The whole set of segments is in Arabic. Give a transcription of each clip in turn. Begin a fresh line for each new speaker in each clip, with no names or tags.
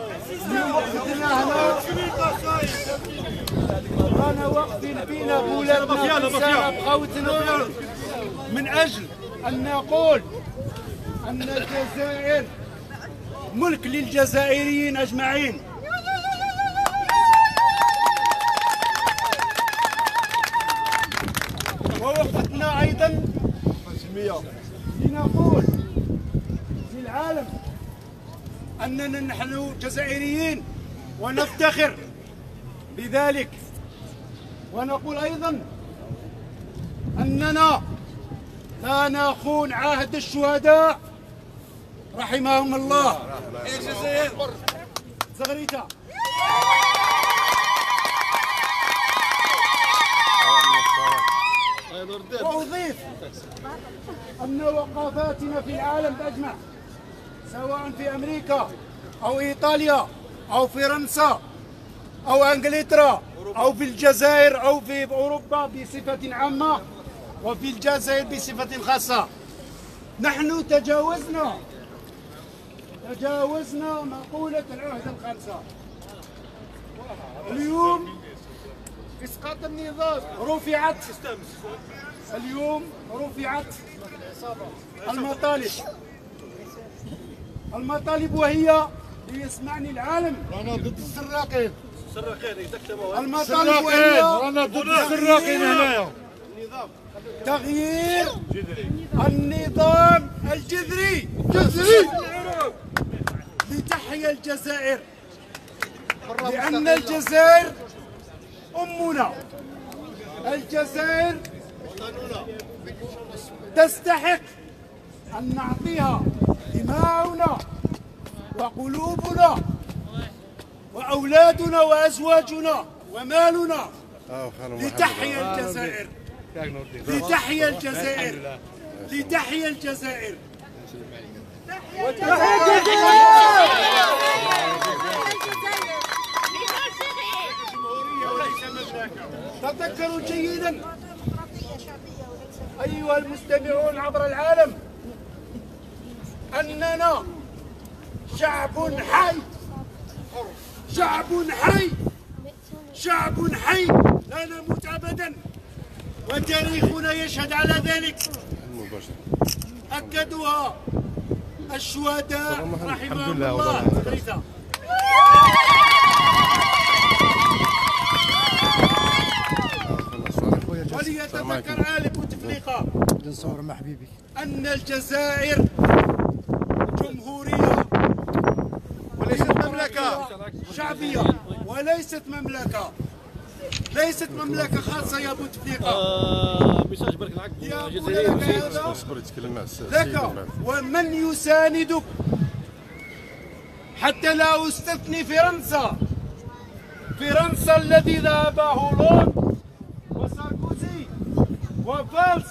رانا واقفين بينا بولادنا بخوتنا من اجل ان نقول ان الجزائر ملك للجزائريين اجمعين. ووقفتنا ايضا لنقول للعالم اننا نحن جزائريين ونفتخر بذلك، ونقول ايضا اننا لا نخون عهد الشهداء رحمهم الله. الجزائر زغريته. وأضيف أن وقفاتنا في العالم أجمع سواء في أمريكا أو إيطاليا أو فرنسا أو إنجلترا أو في الجزائر أو في أوروبا بصفة عامة وفي الجزائر بصفة خاصة، نحن تجاوزنا مقولة العهد الخامسة. اليوم إسقاط النظام رفعت المطالب وهي ليسمعني العالم.
رانا ضد السراقين.
المطالب وهي
رانا ضد السراقين هنايا.
تغيير النظام الجذري لتحيا الجزائر، لأن الجزائر أمنا، الجزائر تستحق أن نعطيها دماؤنا وقلوبنا وأولادنا وأزواجنا ومالنا لتحيا الجزائر، لتحيا الجزائر، لتحيا الجزائر. تذكروا جيدا أيها المستمعون عبر العالم أننا شعب حي، شعب حي لا نموت أبدا، وتاريخنا يشهد على ذلك. أكدوها الشهداء رحمهم الله. وليتذكر عالم بوتفليقة أن الجزائر جمهورية وليست مملكة شعبية، وليست مملكة، ليست مملكة خاصة يا بوتفليقة. لك ومن يساندك، حتى لا أستثني فرنسا الذي ذهب هولاند وساركوزي وفالس،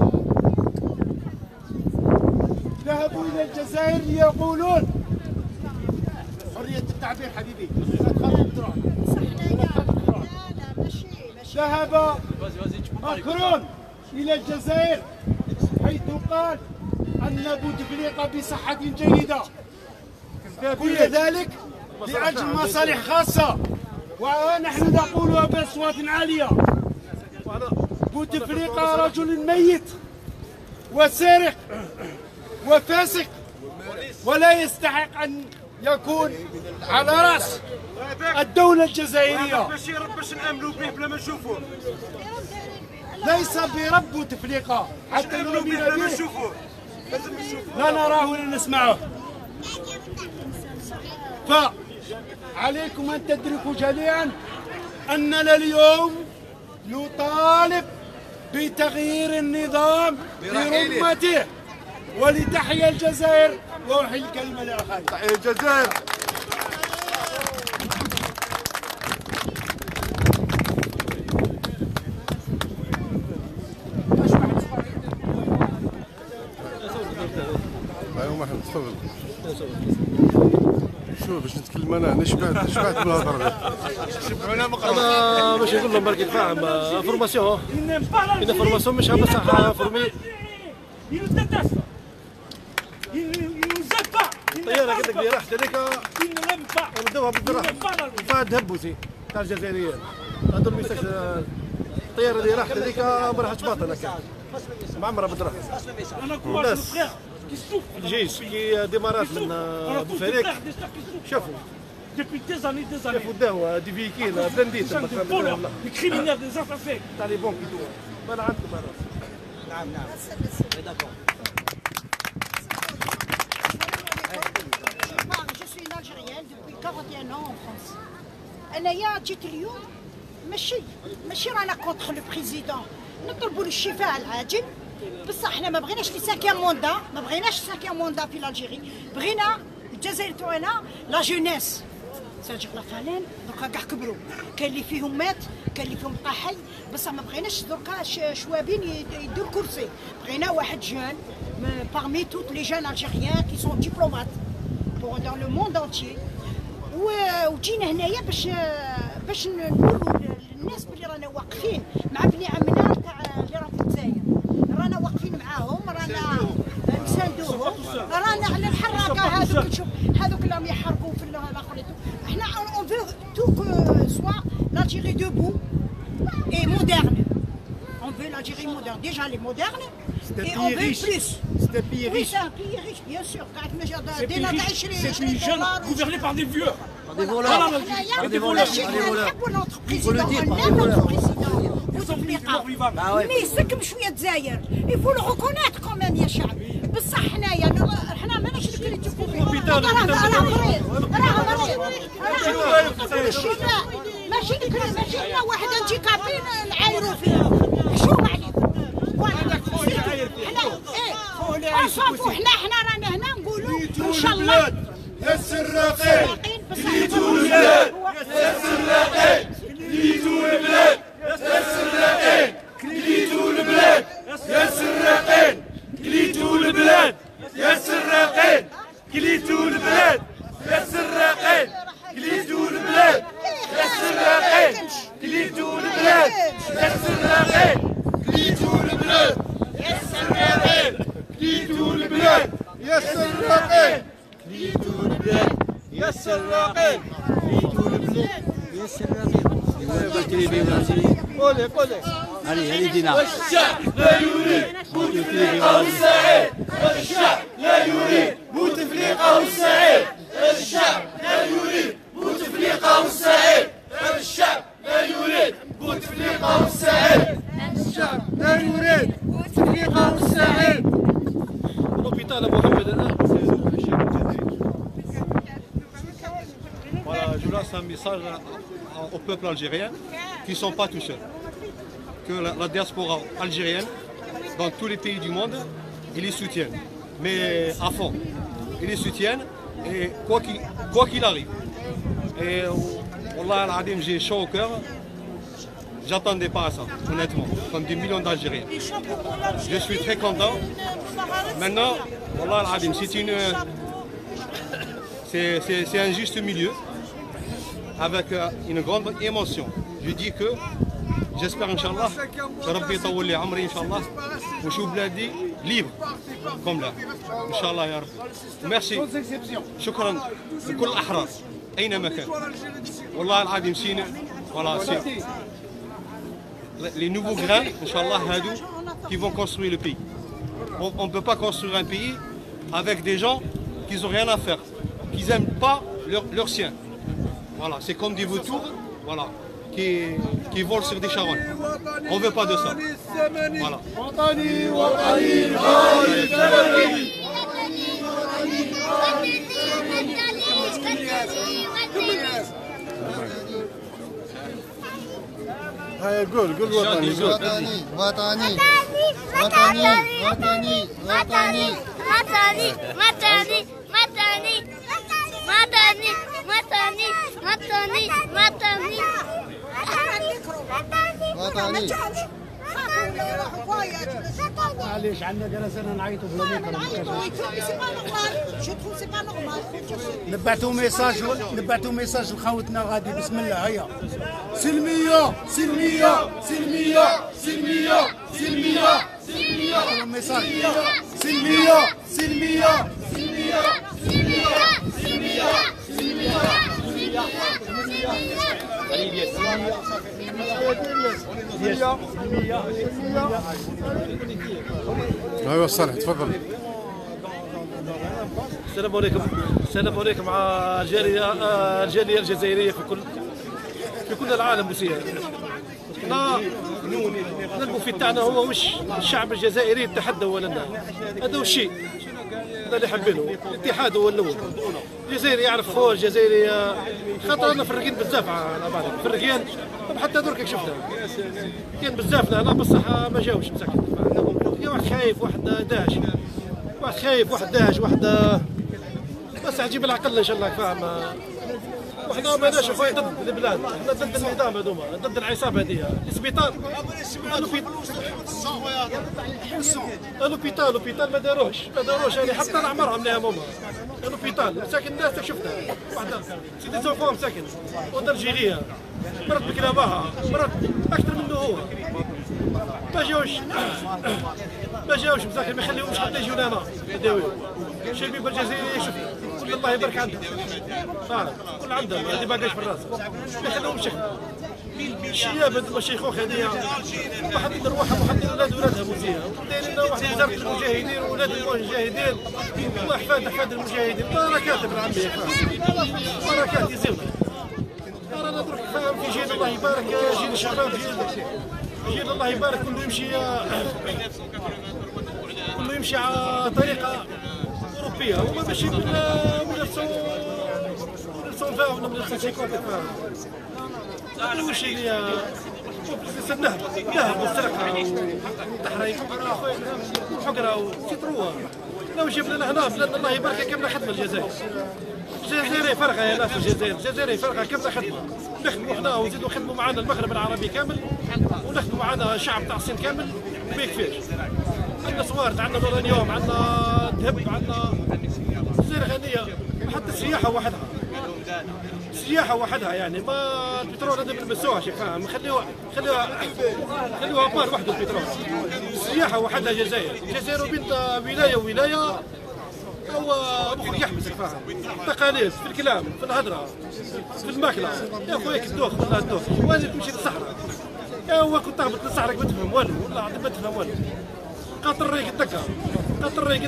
ذهبوا إلى الجزائر ليقولون حرية التعبير حبيبي. ذهب ماكرون إلى الجزائر حيث قال أن بوتفليقة بصحة جيدة، كل ذلك لأجل مصالح خاصة، ونحن نقولها بأصوات عالية. بوتفليقة رجل ميت وسارق وفاسق، ولا يستحق أن يكون على رأس الدولة الجزائرية.
باش نآمنوا به بلا ما نشوفوه.
ليس برب بوتفليقة حتى نؤمن به
بلا ما نشوفوه، لازم نشوفوه،
لا نراه ولا نسمعه. فعليكم أن تدركوا جميعا أننا اليوم نطالب بتغيير النظام برمته ولتحيا الجزائر. وأحيي الكلمة لأخي.
تحيا الجزائر. ايوا محمد تفضل. شوف باش نتكلم انا شبعت بالهضره.
شبعونا مقرب. انا باش نقول لهم برك يتفاهم فورماسيون. إن فورماسيون مش بصح فورمي. Il nous déteste. Il nous aime pas. Il الطياره قلت لك اللي راحت هذيك ردوها بالدراهم فهد هبوسي تاع الجزائريين هذول الميساج. الطياره اللي راحت هذيك ما راحتش باطله كانت معمره بالدراهم. الناس الجيش كي ديمارات من بوفريك شافوا داو دي فيكيل بلنديت
les criminels, des assassins.
تاع لي بونك يدوها ما عندكم هذا.
نعم Je suis une Algérienne depuis 41 ans en France. أنايا جيت اليوم ماشي رانا كونتر لو بريزيدون، نطلبوا له الشفاء العاجل، بصح حنا ما بغيناش لي سانكيام موندا، ما بغيناش سانكيام موندا في الجزائر، بغينا الجزائر تاعنا لا جونيس. ساجيغ لا فالان دوكا كاع كبروا، كاين اللي فيهم مات، كاين اللي فيهم بقى حي، بصح ما بغيناش دوكا شوابين يدوا الكرسي، بغينا واحد جون parmi toutes les jeunes algériens qui sont diplomates dans le monde entier. وجينا هنايا باش نقولوا للناس بلي رانا واقفين مع بني عمنا تاع اللي راهم في الجزائر، رانا واقفين معاهم، رانا نساندوهم، رانا على الحراقه هذوك تشوف هذوك اللي راهم يحرقوا في الاخر. احنا اون فو تو كو سوا l'Algérie debout et moderne. On veut l'Algérie moderne. Déjà elle est moderne et on veut plus.
C'est un pays
Oui,
riche.
c'est un pays riche, bien sûr.
C'est une jeune gouvernée par des vieux.
Des voleurs. Par des voleurs.
notre président, on aime notre président. Mais c'est comme شوية الجزائر. Il faut le reconnaître quand même يا شعب. بصح حنايا حنا ماناش اللي تشوفوا فيه. راه مريض. ماشي لنا واحد هانديكابي نعايروا فيه. حشومة عليكم. حنا رانا هنا نقولوا ان شاء الله
يا السراقين كليتوا البلاد، يا السراقين كليتوا البلاد، يا السراقين كليتوا البلاد، يا السراقين كليتوا البلاد، يا السراقين كليتوا البلاد، يا السراقين كليتوا البلاد، يا السراقين كليتوا البلاد، يا السراقين كليتوا البلاد، يا السراقين كليتوا البلاد، يا السراقين كليتوا البلاد، يا السراقين كليتوا البلاد، يا السراقين. قولي
Allez, Dina.
والشعب لا يريد بوتفليقه السعيد، والشعب لا يريد بوتفليقه السعيد، الشعب لا يريد بوتفليقه السعيد، الشعب لا يريد بوتفليقه السعيد، الشعب لا يريد بوتفليقه السعيد.
l'hôpital à Mohamed Allah.
Voilà, je lance un message au peuple algérien qui ne sont pas tout seuls. Que la diaspora algérienne, dans tous les pays du monde, ils les soutiennent. Mais à fond. Ils les soutiennent et quoi qu'il arrive. Et Wallah al-Adim, j'ai chaud au cœur. J'attendais pas à ça, honnêtement, comme des millions d'Algériens. Je suis très content. Maintenant, Wallah al-Adim, c'est un juste milieu, avec une grande émotion. Je dis que j'espère, Inch'Allah, Rabbi يطول لي عمري إن شاء الله ونشوف بلادي libre comme là. Inch'Allah يا رب. Merci. شكرا لكل الأحرار أينما كان. والله العظيم سينا. Voilà, c'est les nouveaux grains, Inch'Allah, hadou, qui vont construire le pays. On ne peut pas construire un pays avec des gens qui n'ont rien à faire, qui n'aiment pas leurs siens. Voilà, c'est comme des vautours, voilà, qui volent sur des charognes. On ne veut pas de ça. Voilà.
قول وطني قول.
وطني وطني وطني وطني وطني وطني وطني وطني وطني وطني وطني وطني
معليش عندنا جلسنا نعيطوا بلا ميكرو. نبعثوا ميساج لخوتنا غادي. بسم الله هيا. سلمية سلمية سلمية سلمية سلمية سلمية. ميساج سلمية سلمية سلمية سلمية.
ايوا صالح تفضل.
السلام عليكم. السلام عليكم مع الجاليه الجزائريه في كل العالم بسير. الموفي تاعنا هو وش الشعب الجزائري يتحدى اولا، هذا هو الشيء هذا اللي حابينه. الاتحاد هو الاول. الجزائري يعرف خوه الجزائري، خاطر انا فرقين بزاف على بعض فرقين، حتى درك شفنا كان بزافنا هنا بصح ما جاوش مساكن. واحد خايف واحد داهش، واحد خايف واحد داهش واحد بس عجيب العقل ان شاء الله فاهم. وحنا ماناش خويا ضد البلاد، حنا ضد النظام هذوما، ضد العصابه هذه. السبيطار الوبيتال ما داروش يعني حتى عمرهم لهم هما. الوبيتال مساكن الناس شفتها وحده سيدي زوفو مساكن ودرجيليه مرات بكلابها مرات اكثر منه هو. ما جاوش مساكن، ما يخليهمش حتى يجيو لنا يداويو. الشبيبه الجزائريه شوف الله يبارك عندهم، كل عندهم هذه باقاش في الراس، ما يخليهمش الشياب هذوما الشيخوخ هذيا واحد روحها واحد ولادها موزيه، ودايرين واحد وزاره المجاهدين وولاد المجاهدين واحفاد المجاهدين. بركات ابن عمي بركات يزيد. رانا درك فاهم في جيل الله يبارك، جيل الشباب جيل الله يبارك كله يمشي على طريقه اوروبيه، هما ماشي من 1920 ولا 1950 فاهم. واش اللي النهب والسرقه والتحريك والحقره والسيتروا لو جبنا لنا هنا بلادنا الله يبارك كامله خدمه الجزائر. الجزائري فرقه يا ناس، الجزائري فرقه كامله خدمه، نخدموا حنا ونزيدوا نخدموا معنا المغرب العربي كامل، ونخدموا معنا شعب تاع الصين كامل ما يكفيش. عندنا صوارد، عندنا دورانيوم، عندنا ذهب، عندنا الجزائر غنيه. حتى السياحه وحدها يعني ما البترول هذا ما نلمسوهش فاهم، خليوها بار وحده البترول. السياحه وحدها الجزائر بين ولايه هو مخك يحبسك فاهم. تقاليد في الكلام في الهضره في الماكله يا خويا الدوخ والله الدوخ واجب تمشي للصحراء. يا هو كنت تهبط للصحراء ما تفهم والو والله العظيم ما تفهم والو. قاطر ريق الدكه قاطر ريق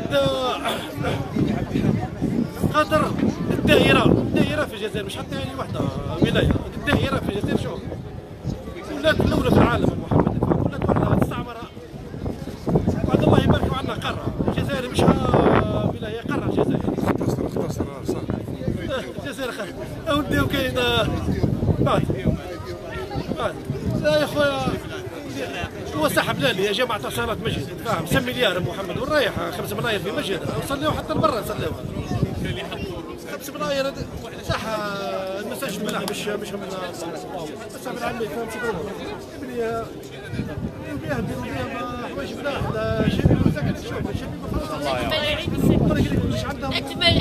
قاطر الدائره في الجزائر مش حتى يعني وحده ولايه. الدائره في الجزائر شوف ولات الاولى في العالم محمد ولات وحده مستعمره. وعند الله يبارك عندنا قاره الجزائر مش ولايه قاره الجزائر.
اختصر صح
الجزائر خير اولدي وكاين بعد لا يا خويا هو سحب لالي يا جماعه صلاه مسجد فاهم 5 مليار محمد والرايح 5 ملايين في مسجد نصليو حتى لبرا نصليو 5 ملايين صح. المساجد ملاح مش هم بس من عمي فاهم شكون ابني يهدروا بهم حوايج ملاح شباب مساكن شوف شباب مش عندهم
اكمل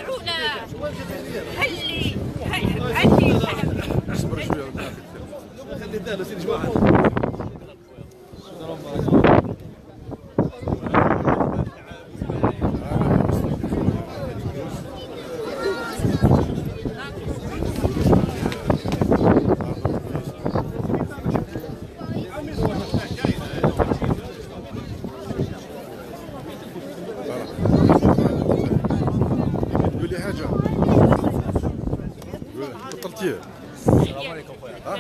حلي
اصبر شويه
خلي الداله سيدي جماعه.
تقول لي حاجه بطلتيه.
السلام عليكم خويا.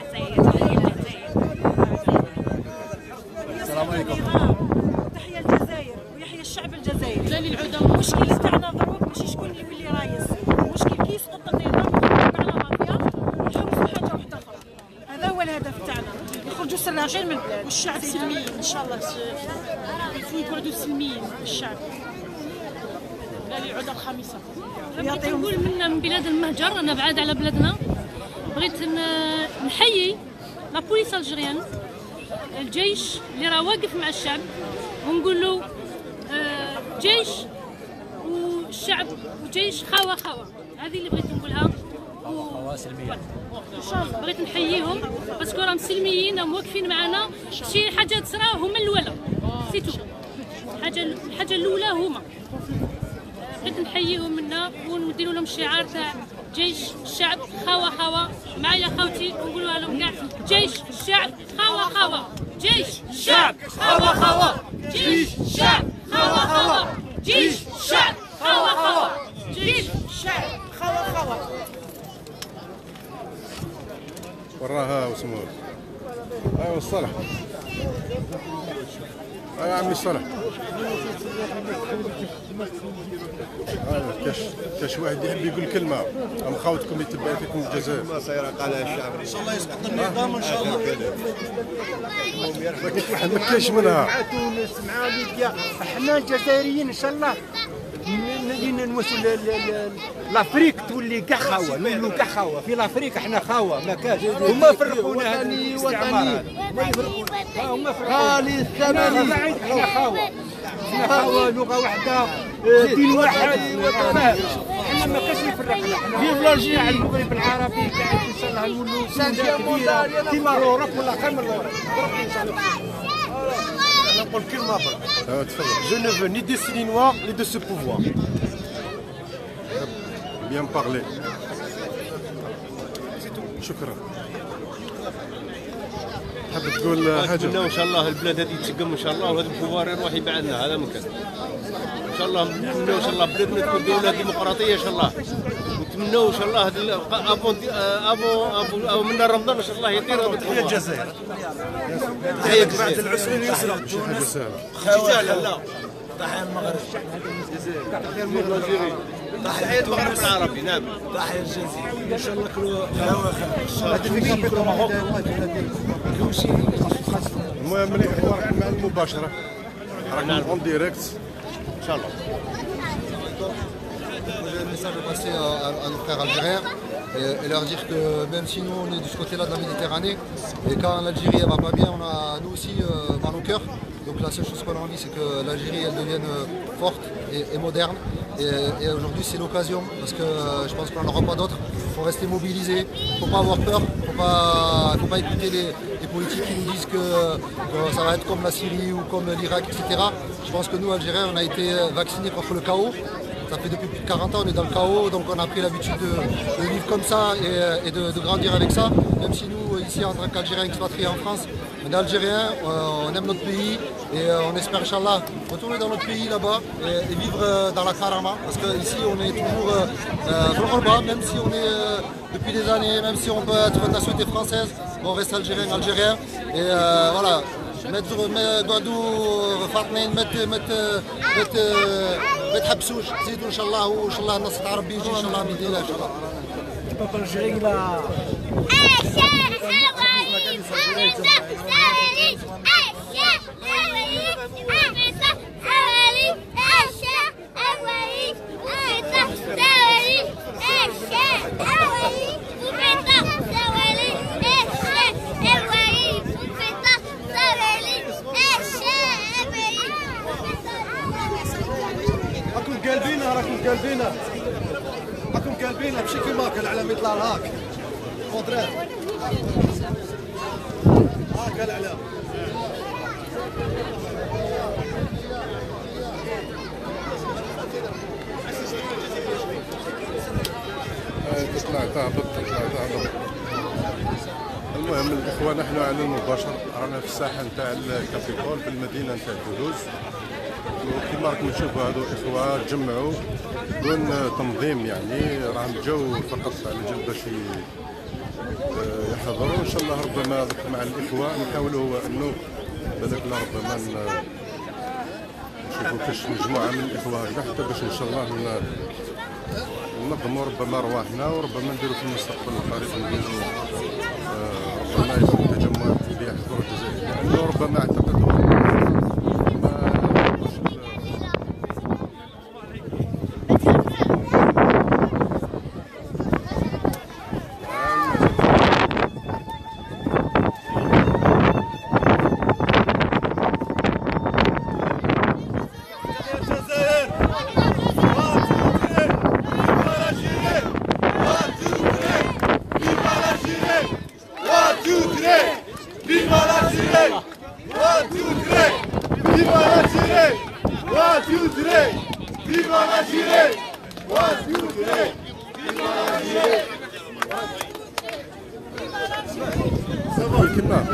السلام عليكم.
تحيا الجزائر ويحيى الشعب الجزائري. جاني العوده المشكل تاعنا ضروك ماشي شكون اللي يولي رايس، المشكل كي يسقط النظام على مافيا يحوسوا حاجه واحده اخرى. هذا هو الهدف تاعنا، يخرجوا سراجين من البلاد والشعب سلميين ان شاء الله. يقعدوا سلميين الشعب. جاني العوده الخامسه.
بغيت نقول من بلاد المهجر، انا بعاد على بلادنا، بغيت نحيي لا بوليس الجيريان الجيش اللي راه واقف مع الشعب، ونقول له جيش والشعب وجيش خاوه هذه اللي بغيت نقولها.
سلمية
ان شاء الله بغيت نحييهم باسكو راهم سلميين راهم واقفين معنا. شي حاجه تصرا هما الاولى سيتو، الحاجه الاولى هما بغيت نحييهم منا ونديروا لهم شعار تاع جيش الشعب خوا خوا معايا خوتي ونقولوها لهم كاع جيش الشعب خوا خوا جيش الشعب خوا خوا جيش الشعب خوا خوا جيش الشعب خوا خوا جيش الشعب خوا خوا.
وراها واسمه ايوا الصالح. يا عمي صالح. كاش واحد يحب يقول كلمه ام خاوتكم يتبع فيكم الجزائر.
ما سير قالها الشعب ان شاء الله يسقط النظام ان شاء الله.
ما كاينش منها.
مع تونس مع ليبيا احنا الجزائريين ان شاء الله نوصلوا لافريك تولي كاع خاوه نولوا كاع خاوه في لافريك احنا خاوه ما كاش هما فرقونا هذا الاستعمار ما يفرقونا هما فرقونا الثمانين احنا خاوه احنا خاوه لغه واحده دين واحد احنا ما كاش يفرقنا في بلجيكا على المغرب العربي كاع ان شاء الله نولوا سانجا كبيره كيما الاوروب ولا خير من الاوروب ان شاء الله. نقول كلمه برك. Je ne veux ni des Chinois ni de ce pouvoir.
Bien parlé. شكرا. حاب تقول حاجه؟
نتمنى ان شاء الله البلاد هذه تسقم ان شاء الله وهذا البوفار يروح يبعدنا هذا مكان. ان شاء الله نتمنى ان شاء الله بلادنا تكون دوله ديمقراطيه ان شاء الله. نتمنى ان شاء الله ابو من رمضان ان شاء الله يطير هذا البوفار.
الجزائر.
تحية بعد
العسرين يسرى.
شي حاجه سهله.
خواجه لا. تحية المغرب. تحية المغرب.
تحية المغرب العربي نعم.
تحية الجزائر. ان شاء الله كلوا هوا
المهم ملي اخبارك مع المباشره راكم اون ديريكت
ان شاء الله.
Un message à passer à nos frères algériens et leur dire que même si nous on est de ce côté-là de la Méditerranée et quand l'Algérie elle va pas bien, on a nous aussi dans nos cœurs. Donc la seule chose qu'on a envie c'est que l'Algérie elle devienne forte et moderne et aujourd'hui c'est l'occasion parce que je pense qu'on n'en aura pas d'autres. Il faut rester mobilisé, il ne faut pas avoir peur, il ne faut pas écouter les politiques qui nous disent que ça va être comme la Syrie ou comme l'Irak, etc. Je pense que nous Algériens on a été vaccinés contre le chaos. Ça fait depuis plus de 40 ans on est dans le chaos, donc on a pris l'habitude de vivre comme ça et de grandir avec ça. Même si nous, ici en tant qu'Algériens expatriés en France, on est Algériens, on aime notre pays et on espère, Inch'Allah, retourner dans notre pays là-bas et vivre dans la Karama. Parce qu'ici on est toujours bas, même si on est depuis des années, même si on peut être de nationalité française, on reste Algérien. Et voilà. قعدوا فاطمين ما تحبسوش زيدوا ان شاء الله وان شاء الله النصر العربي يجي ان شاء الله باذن الله ان شاء الله.
راكم قالبينها ماشي كيما هكا العلم يطلع هاك كونترير هاكا العلم.
تطلع تهبط. المهم الاخوه نحن على المباشر رانا في الساحه نتاع الكابيتول في المدينه نتاع تولوز وكما راكم تشوفوا هادو اخوه تجمعوا بدون تنظيم يعني راهم جاو فقط على جال باش يحضروا ان شاء الله ربما مع الاخوه نحاولوا انه بالك ربما نشوفوا كاش مجموعه من الاخوه هكذا حتى باش ان شاء الله ننظموا ربما رواحنا وربما نديروا في المستقبل القريب نديروا ربما يكون تجمع اللي يحضروا الجزائر لانه ربما اعتقدوا
One, two, three.
كنا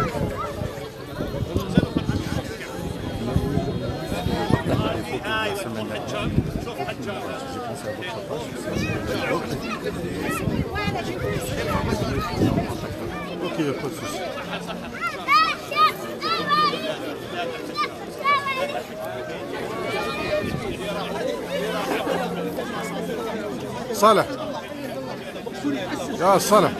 اوكي يا خوسي. صالح يا صالح،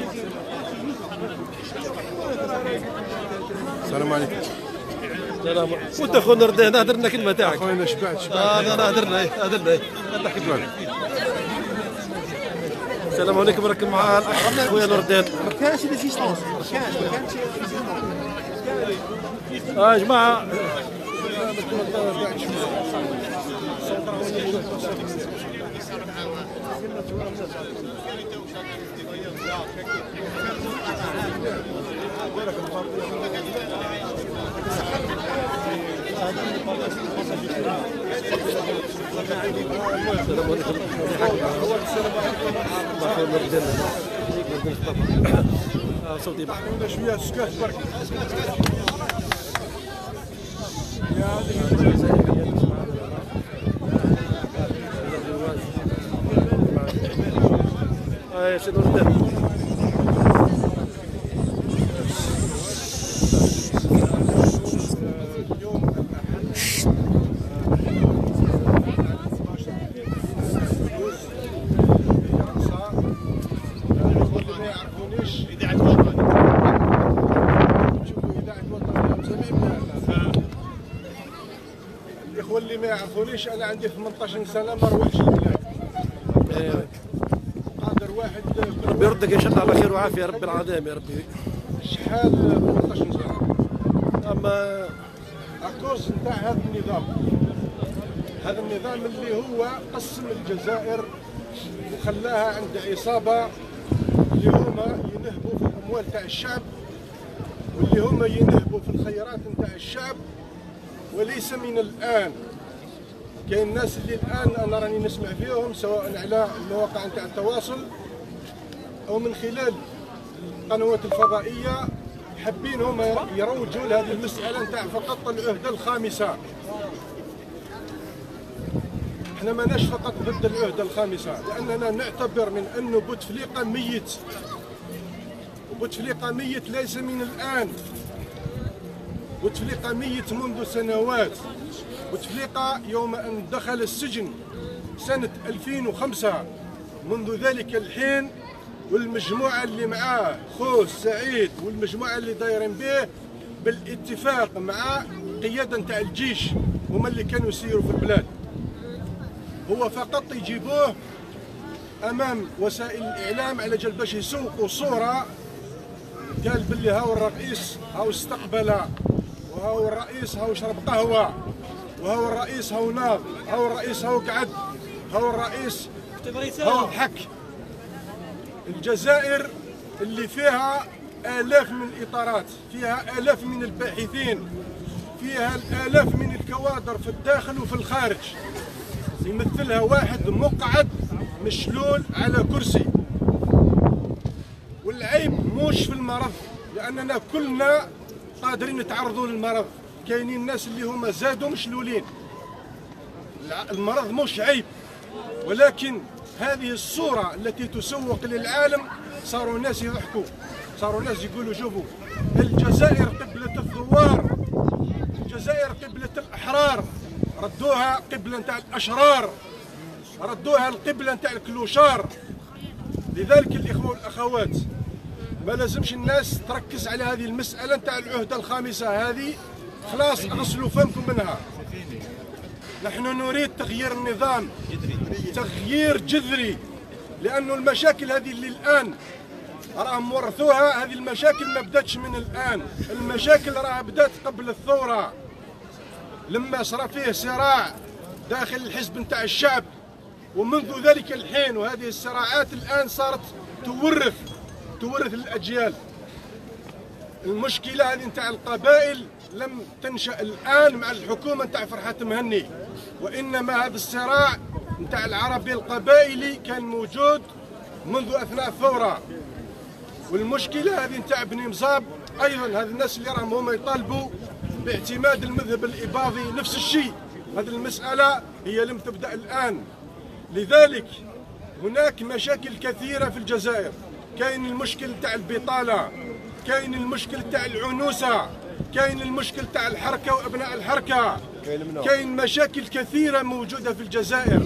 السلام عليكم.
سلام. وانت خونا ردينا هدرنا كلمه تاعك.
خويا شبعت
انا هدرنا السلام عليكم. راك مع الاخ خويا نور الدين.
ما كانش ريزيستونس، ما كانش
يا جماعه صوتي بحر
شويه سكات برك.
يا سيدي نور الدين.
الاخوه اللي ما يعرفونيش انا عندي 18 سنه ما روحش البلاد. قادر واحد
ربي يردك ان شاء الله على خير وعافيه يا رب العالمين يا ربي.
شحال 18 سنه.
اما
اكوز نتاع هذا النظام، هذا النظام اللي هو قسم الجزائر وخلاها عند عصابه اللي هما ينهبوا في الاموال تاع الشعب، واللي هما ينهبوا في الخيرات نتاع الشعب. وليس من الان، كاين الناس اللي الان انا راني نسمع فيهم سواء على المواقع نتاع التواصل او من خلال القنوات الفضائيه حابين هما يروجوا لهذه المساله نتاع فقط العهده الخامسه. احنا ماناش فقط ضد العهده الخامسه، لاننا نعتبر من انه بوتفليقه ميت، وبوتفليقه ميت ليس من الان، بوتفليقه ميت منذ سنوات. بوتفليقه يوم ان دخل السجن سنه 2005، منذ ذلك الحين والمجموعه اللي معاه خوه سعيد والمجموعه اللي دايرين به بالاتفاق مع قياده نتاع الجيش هما اللي كانوا يسيروا في البلاد. هو فقط يجيبوه امام وسائل الاعلام على جال باش يسوقوا صوره قال باللي هاو الرئيس هاو استقبل، وهاو الرئيس هاو شرب قهوه، وهاو الرئيس هاو ناض، هاو الرئيس هاو قعد، هاو الرئيس هاو ضحك. الجزائر اللي فيها آلاف من الإطارات، فيها آلاف من الباحثين، فيها الآلاف من الكوادر في الداخل وفي الخارج، يمثلها واحد مقعد مشلول على كرسي. والعيب موش في المرض، لأننا كلنا قادرين نتعرضوا للمرض. كاينين الناس اللي هما زادوا مشلولين. المرض موش عيب، ولكن هذه الصورة التي تسوق للعالم صاروا الناس يضحكوا، صاروا الناس يقولوا شوفوا الجزائر قبلة الثوار، الجزائر قبلة الأحرار، ردوها قبلة نتاع الأشرار، ردوها القبلة نتاع الكلوشار. لذلك الإخوة والأخوات ما لازمش الناس تركز على هذه المسألة نتاع العهدة الخامسة هذه، خلاص اغسلوا فمكم منها. نحن نريد تغيير النظام، تغيير جذري، لأن المشاكل هذه اللي الآن راهم مورثوها، هذه المشاكل ما بداتش من الآن، المشاكل راها بدات قبل الثورة، لما صار فيه صراع داخل الحزب نتاع الشعب، ومنذ ذلك الحين وهذه الصراعات الآن صارت تورث الأجيال. المشكلة هذه نتاع القبائل لم تنشأ الآن مع الحكومة نتاع فرحات مهني، وإنما هذا الصراع نتاع العربي القبائلي كان موجود منذ أثناء الثورة.
والمشكله هذه نتاع بني مصاب ايضا هذ الناس اللي راهم هما يطالبوا باعتماد المذهب الاباضي نفس الشيء. هذه المساله هي لم تبدا الان، لذلك هناك مشاكل كثيره في الجزائر. كاين المشكل تاع البطاله، كاين المشكل تاع العنوسه، كاين المشكل تاع الحركه وابناء الحركه، كاين مشاكل كثيره موجوده في الجزائر.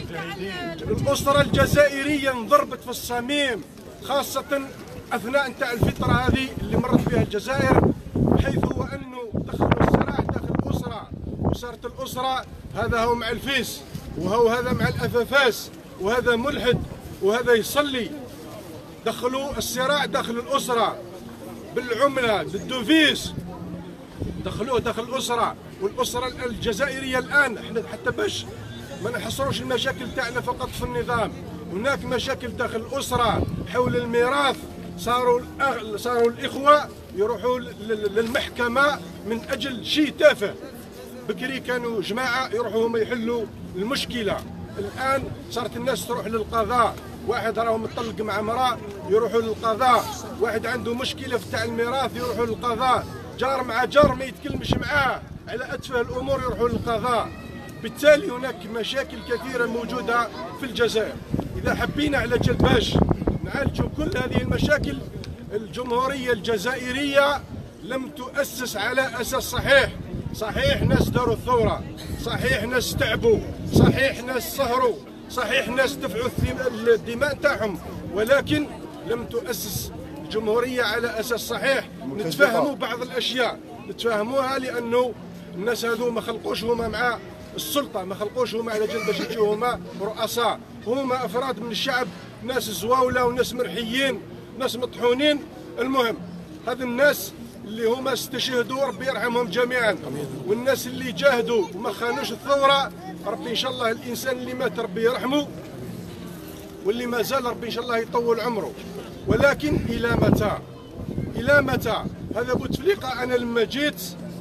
الاسره الجزائريه انضربت في الصميم، خاصه اثناء نتاع الفتره هذه اللي مرت بها الجزائر، حيث هو انه دخلوا الصراع داخل الاسره، وصارت الاسره هذا هو مع الفيس، وهو هذا مع الافافاس، وهذا ملحد، وهذا يصلي. دخلوا الصراع داخل الاسره بالعمله بالدوفيس، دخلوه داخل الاسره. والاسره الجزائريه الان احنا حتى باش ما نحصروش المشاكل تاعنا فقط في النظام، هناك مشاكل داخل الاسره حول الميراث. صاروا الاخوه يروحوا للمحكمه من اجل شيء تافه. بكري كانوا جماعه يروحوا هما يحلوا المشكله، الان صارت الناس تروح للقضاء. واحد راهو مطلق مع امراه يروحوا للقضاء، واحد عنده مشكله في تاع الميراث يروحوا للقضاء، جار مع جار ما يتكلمش معاه على اتفه الامور يروحوا للقضاء. بالتالي هناك مشاكل كثيره موجوده في الجزائر. اذا حبينا على جال باش نعالجوا كل هذه المشاكل، الجمهوريه الجزائريه لم تؤسس على اساس صحيح. صحيح ناس داروا الثوره، صحيح ناس تعبوا، صحيح ناس سهروا، صحيح ناس دفعوا الدماء تاعهم، ولكن لم تؤسس الجمهوريه على اساس صحيح. نتفاهموا بعض الاشياء، نتفاهموها لانه الناس هذو ما خلقوش هما مع السلطه، ما خلقوش هما على جال باش يجيو هما رؤساء، هما افراد من الشعب، ناس زواوله وناس مرحيين، ناس مطحونين. المهم هذا الناس اللي هما استشهدوا ربي يرحمهم جميعا، والناس اللي جاهدوا وما خانوش الثوره ربي ان شاء الله الانسان اللي مات ربي يرحمه، واللي ما زال ربي ان شاء الله يطول عمره. ولكن الى متى؟ الى متى؟ هذا بوتفليقه انا لما جيت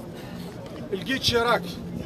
لقيت شراك،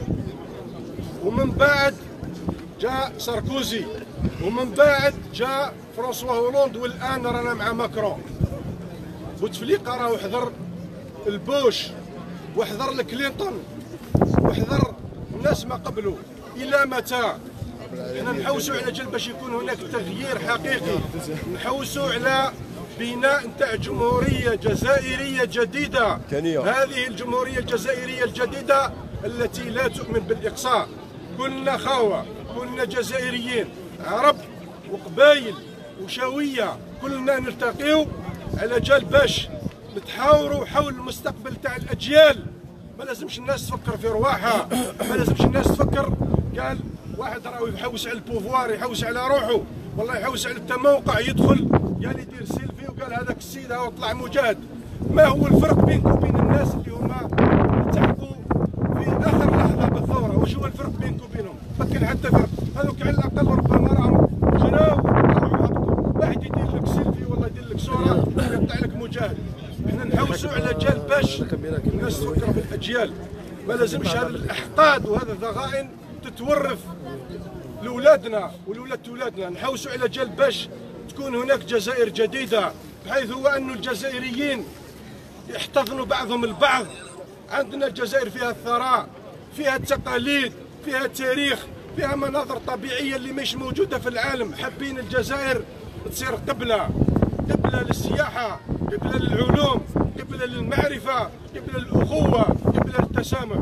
ومن بعد جاء ساركوزي، ومن بعد جاء فرانسوا هولوند، والان رانا مع ماكرون. بوتفليقه راهو حضر البوش وحضر الكلينتون وحضر الناس ما قبله. الى متى؟ احنا نحوسوا على جال باش يكون هناك تغيير حقيقي، نحوسوا على بناء نتاع جمهوريه جزائريه جديده. هذه الجمهوريه الجزائريه الجديده التي لا تؤمن بالاقصاء. كلنا خاوه، كلنا جزائريين، عرب وقبايل وشويه، كلنا نلتقيو على جال باش نتحاوروا حول المستقبل تاع الاجيال. ما لازمش الناس تفكر في رواحها، ما لازمش الناس تفكر قال واحد راهو يحوس على البوفوار، يحوس على روحه، والله يحوس على التموقع، يدخل قال يدير سيلفي وقال هذاك السيد هاو طلع مجاهد. ما هو الفرق بينك وبين الناس اللي هما تعبوا في اخر لحظه بالثوره؟ واش هو الفرق بينك وبينهم؟ ما كان حتى فرق. هذوك على الاقل ربما راهم جراو هبطوا، واحد يدير لك سيلفي والله يدير لك صوره يطلع لك مجاهد. احنا نحوسوا على جال باش الناس تفكر في الاجيال. ما لازمش هذا الاحقاد وهذا الضغائن تتورث لاولادنا ولولاد ولادنا. نحوسوا على جال باش تكون هناك جزائر جديده، بحيث هو انه الجزائريين يحتضنوا بعضهم البعض. عندنا الجزائر فيها الثراء، فيها التقاليد، فيها التاريخ، فيها مناظر طبيعيه اللي مش موجوده في العالم. حابين الجزائر تصير قبله للسياحه، قبله للعلوم، قبله للمعرفه، قبله للاخوه، قبله للتسامح.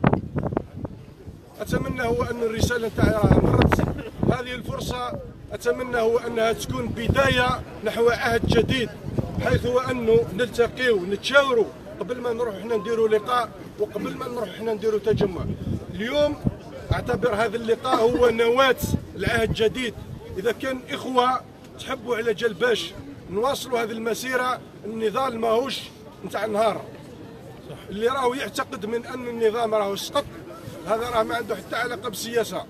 اتمنى هو ان الرساله نتاعي مرت، هذه الفرصه اتمنى هو انها تكون بدايه نحو عهد جديد، حيث هو انه نلتقيو نتشاوروا قبل ما نروح احنا نديروا لقاء، وقبل ما نروح احنا نديروا تجمع. اليوم اعتبر هذا اللقاء هو نواة العهد الجديد. اذا كان اخوه تحبوا على جال باش نواصلوا هذه المسيره، النضال ماهوش نتاع نهار. اللي راهو يعتقد من ان النظام راهو سقط، هذا راه ما عنده حتى علاقه بالسياسه.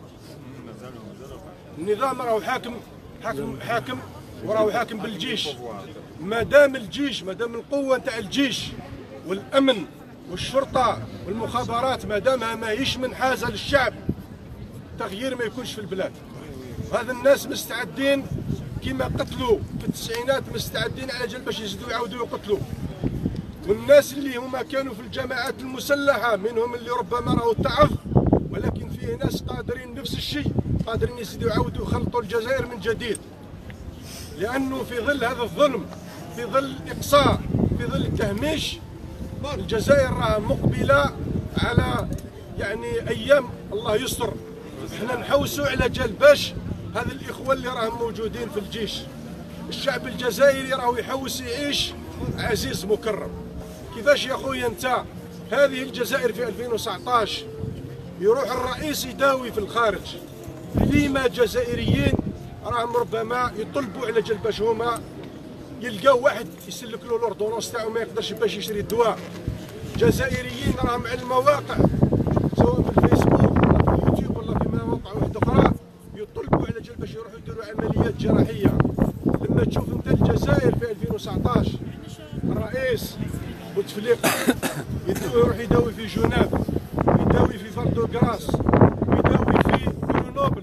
النظام راهو حاكم وراهو حاكم بالجيش. ما دام الجيش، ما دام القوه نتاع الجيش والامن والشرطه والمخابرات ما دامها ماهيش منحازه للشعب، تغيير ما يكونش في البلاد. هذا الناس مستعدين كما قتلوا في التسعينات مستعدين على جال باش يزيدوا يعاودوا يقتلوا. والناس اللي هما كانوا في الجماعات المسلحه منهم اللي ربما راهو تعرف، ولكن فيه ناس قادرين نفس الشيء، قادرين يزيدوا يعاودوا يخلطوا الجزائر من جديد. لانه في ظل هذا الظلم، في ظل الاقصاء، في ظل التهميش، الجزائر راها مقبله على يعني ايام الله يستر. احنا نحوسوا على جال باش هذا الاخوه اللي راهم موجودين في الجيش، الشعب الجزائري راهو يحوس يعيش عزيز مكرم. كيفاش يا خويا انت هذه الجزائر في 2019 يروح الرئيس يداوي في الخارج، لما جزائريين راهم ربما يطلبوا على جال باش هما يلقاو واحد يسلك له لوردونونس تاعو ما يقدرش باش يشري الدواء. جزائريين راهم على المواقع سواء في الفيسبوك ولا في اليوتيوب ولا في مواقع واحده اخرى يطلبوا على جال باش يروحوا يديروا عمليات جراحيه. لما تشوف انت الجزائر في 2019 الرئيس بوتفليقه يروح يداوي في جنيف، يداوي في فاردوغراس، يداوي في غرونوبل.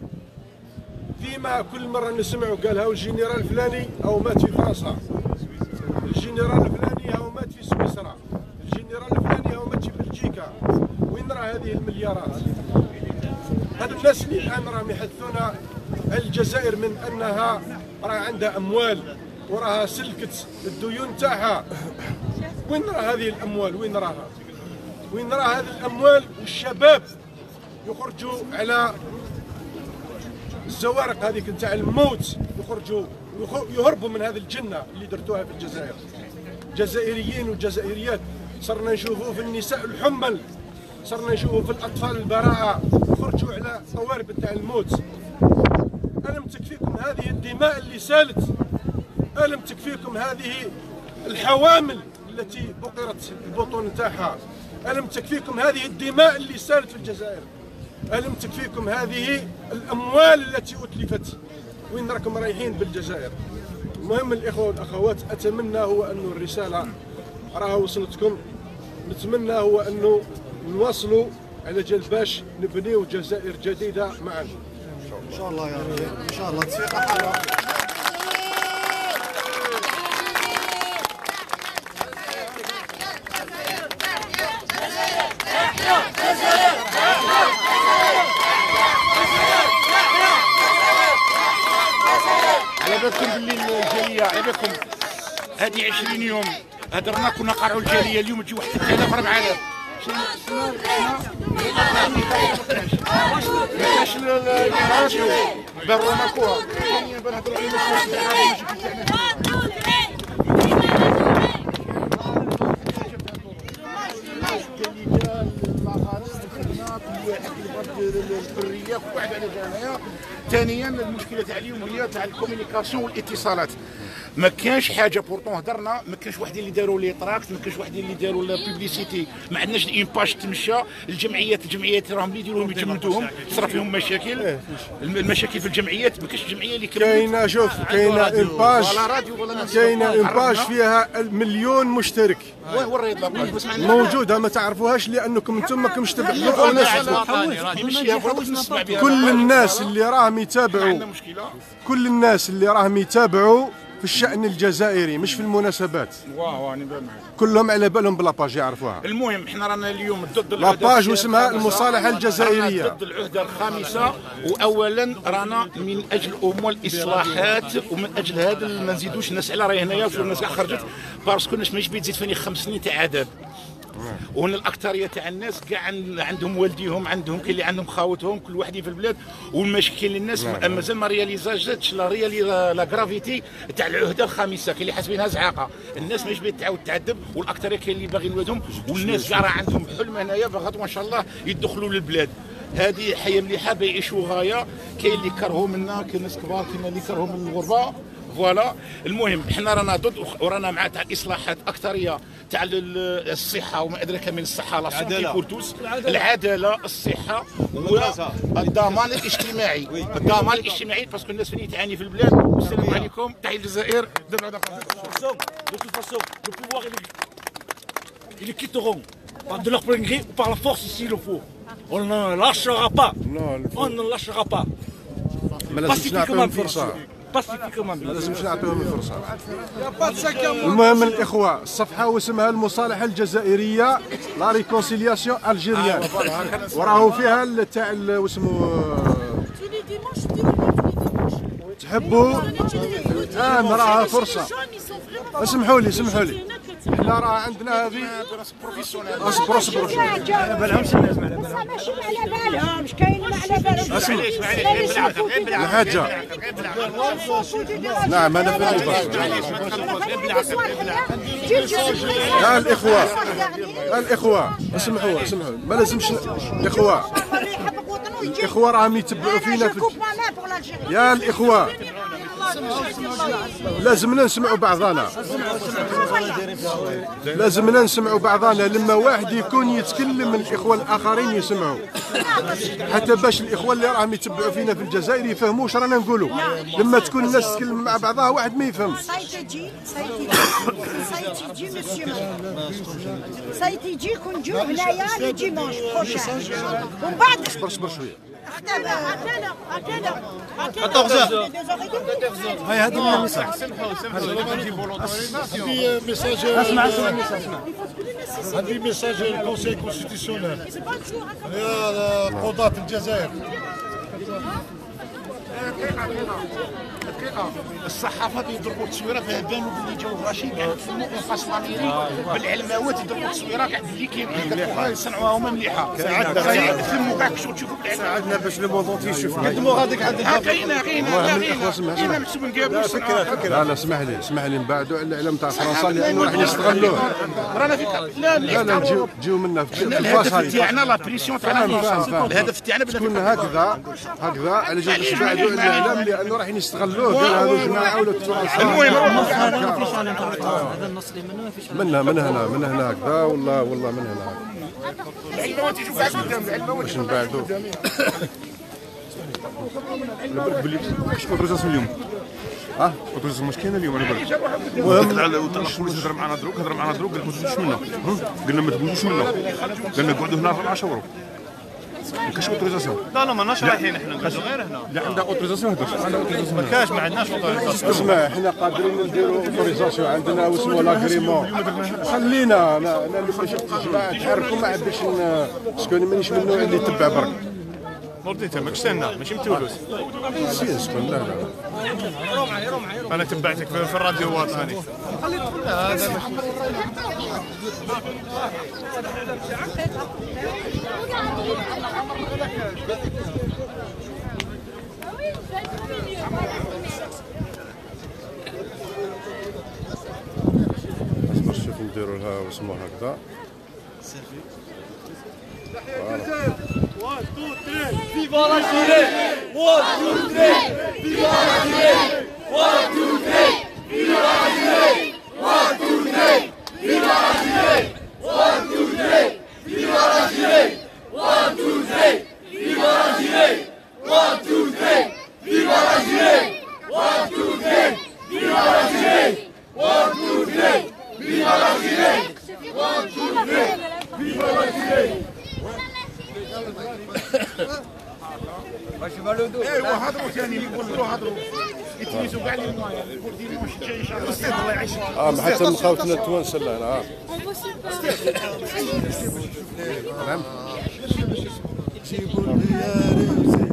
ديما كل مره نسمعوا قال هاو الجنرال الفلاني او مات في فرنسا، الجنرال الفلاني هاو مات في سويسرا، الجنرال الفلاني هاو مات في بلجيكا. وين راه هذه المليارات؟ هذو الناس اللي الان راهم يحدثونا الجزائر من انها راه عندها اموال وراها سلكت الديون تاعها. وين راه هذه الاموال؟ وين راها؟ وين راه هذه الاموال؟ والشباب يخرجوا على الزوارق هذيك نتاع الموت، يخرجوا يهربوا من هذه الجنه اللي درتوها في الجزائر. جزائريين وجزائريات صرنا نشوفوا في النساء الحمل، صرنا نشوفوا في الاطفال البراءه يخرجوا على قوارب نتاع الموت. ألم تكفيكم هذه الدماء اللي سالت؟ ألم تكفيكم هذه الحوامل التي بقرت البطون نتاعها؟ ألم تكفيكم هذه الدماء اللي سالت في الجزائر؟ ألم تكفيكم هذه الأموال التي أتلفت؟ وين راكم رايحين بالجزائر؟ المهم الإخوة والأخوات، أتمنى هو أنه الرسالة راها وصلتكم. نتمنى هو أنه نواصلوا على جال باش نبنيو جزائر جديدة معا.
ان شاء الله يا رجال، ان شاء الله تصفيقه حلوه.
على بالكم باللي الجاليه، على بالكم هذه 20 يوم هدرنا كنا قارعوا الجاليه، اليوم تجي واحد 3000 4000. ماكاش العراش برا ماكوها بنهضروا على الحريه كل واحد على جهه. ثانيا المشكله تاع اليوم هي تاع الكوميونيكاسيون والاتصالات. ما كانش حاجه بورتون هضرنا، ما كانش واحدين اللي داروا لي تراكت، ما كانش واحدين اللي داروا لا بيبليسيتي، ما عندناش الايمباج تمشى. الجمعيات راهم اللي يديروهم يجمدوهم، صرا فيهم مشاكل. المشاكل في الجمعيات ما كاينش جمعيه اللي
كاينه. شوف كاينه ايمباج، كاينه ايمباج فيها مليون مشترك موجوده ما تعرفوهاش لانكم انتم ما كمش تبحثوا او كل الناس اللي راهم يتابعوا، كل الناس اللي راهم يتابعوا في الشأن الجزائري مش في المناسبات، كلهم على بالهم بلاباج يعرفوها.
المهم احنا رانا اليوم ضد
لاباج واسمها المصالحة الجزائرية،
ضد العهدة الخامسة. وأولا رانا من أجل أمور الإصلاحات، ومن أجل هذا ما نزيدوش الناس على راهي هنايا وشوف الناس كاع خرجت باسكو الناس ماهيش بتزيد فيني 5 سنين تاع عذاب. وهنا الاكثريه تاع الناس كاع عندهم والديهم، عندهم كاين اللي عندهم خاوتهم، كل واحد في البلاد. والمشكل الناس مازال ما رياليزاجاتش لا غرافيتي تاع العهده الخامسه. كاين اللي حاسبينها زعاقه، الناس ماهيش تعاود تعذب، والاكثريه كاين اللي باغيين ولادهم، والناس كاع راه عندهم حلم هنايا باغاتهم ان شاء الله يدخلوا للبلاد. هذه حياه مليحه بيعيشوا غايه. كاين اللي كرهوا منا، كاين ناس كبار كاين اللي كرهوا من الغربه. فوالا المهم احنا رانا ضد ورانا مع تاع الاصلاحات اكثريه تاع الصحه وما ادراك من الصحه، لا سونتي بور توس، العداله، الصحه والضمان الاجتماعي. الضمان الاجتماعي باسكو الناس فين تعاني في البلاد. السلام عليكم، تحيه الجزائر.
De toute façon, le pouvoir ils les quitteront de leur plein gré ou par la force s'il le faut. On ne lâchera pas. On ne lâchera pas.
ما لازمش نعطيهم فرصة.
pacifiquement.
ما لازمش نعطيهم الفرصه. المهم الاخوه الصفحه واسمها المصالحه الجزائريه لا ريكونسيلياسيون الجيريان، وراهو فيها تاع واسمو تحبوا الان راها فرصه. اسمحوا لي احنا راه عندنا هذه اصبروا
على بالهمش الناس على بالهمش كاين على بالهم.
الحاجه نعم انا في الاخوه اسمحوا ما لازمش الاخوه راهم يتبعوا فينا يا الاخوه لازمنا نسمعوا بعضنا لما واحد يكون يتكلم الاخوه الاخرين يسمعوا، حتى باش الاخوه اللي راهم يتبعوا فينا في الجزائر يفهموا واش رانا نقولوا. لما تكون الناس تتكلم مع بعضها واحد ما يفهم.
سايتيجي كون نجيو هنايا لي ديمونش بروشان ومن بعد
صبر شويه.
هاي هذا الميساج. هذه ميساج الكونسيل كونستيتيسيونيل يا قضاة الجزائر.
الصحافه يضربوا التصويره فيها بانوا باللي جاو رشيد يحكموا انقاص الاميري بالعلماوات يضربوا التصويره كاع اللي كاين هذاك يصنعوها هما مليحه. ساعدنا كاع كشو تشوفوا
ساعدنا باش لو موندونتي يشوف.
قدموا غاديك عند كاينه محسوب نقابلوا.
لا اسمح لي نبعدوا على الاعلام تاع فرنسا لانه راح يستغلوه.
رانا في
لا نجيو منا في
الهدف تاعنا لا بريسيون تاعنا الهدف تاعنا
تكون هكذا على جال باش نبعدوا على الاعلام لانه راح يستغلوه قال هذو جماعه ولا
المهم
ما فيش انا هذا النص اللي منه ما فيش
من هنا هكذا والله من هنا باش نبعدوا.
باللي كاش اوتوريزاسيون اليوم اوتوريزاسيون مش كاينه اليوم. انا بالك المهم البوليس هضر معنا دروك قال ما تبوزوش منه. قلنا ما تبوزوش منه، قلنا قعدوا هنا 4 شهور ما كاش اوتوريزاسيون.
لا ماناش رايحين احنا غير هنا.
لا عندها اوتوريزاسيون
ما كاش ما عندناش اوتوريزاسيون.
اسمع حنا قادرين نديروا اوتوريزاسيون عندنا واسمو لاغريمون. خلينا انا اللي شفت الجماعه تحركوا ما عنديش شكون مانيش من النوع اللي يتبع برك.
نوردي انت ماكش تهنا ماشي من تولوز.
شكون لا
انا تبعتك في الراديو الوطني.
اصبر شوف نديروا لها واسمو هكذا.
One, two, three, viva l'Algérie! One, two, three, viva l'Algérie! One, two, three, viva l'Algérie! One, two, three, viva l'Algérie! One, two, three, viva l'Algérie! One, two, three, viva l'Algérie! One, two, three, viva l'Algérie! One, two, three, viva l'Algérie! One, two, three, viva l'Algérie! One, two, three, viva l'Algérie!
ايوا هضروا ثاني يقولوا هضروا يتميزوا كاع لي البورديين واش جاي ان شاء الله الاستاذ الله يعيشك.
حتى من خوتنا التوانسه لا نعم جيبوا الدياري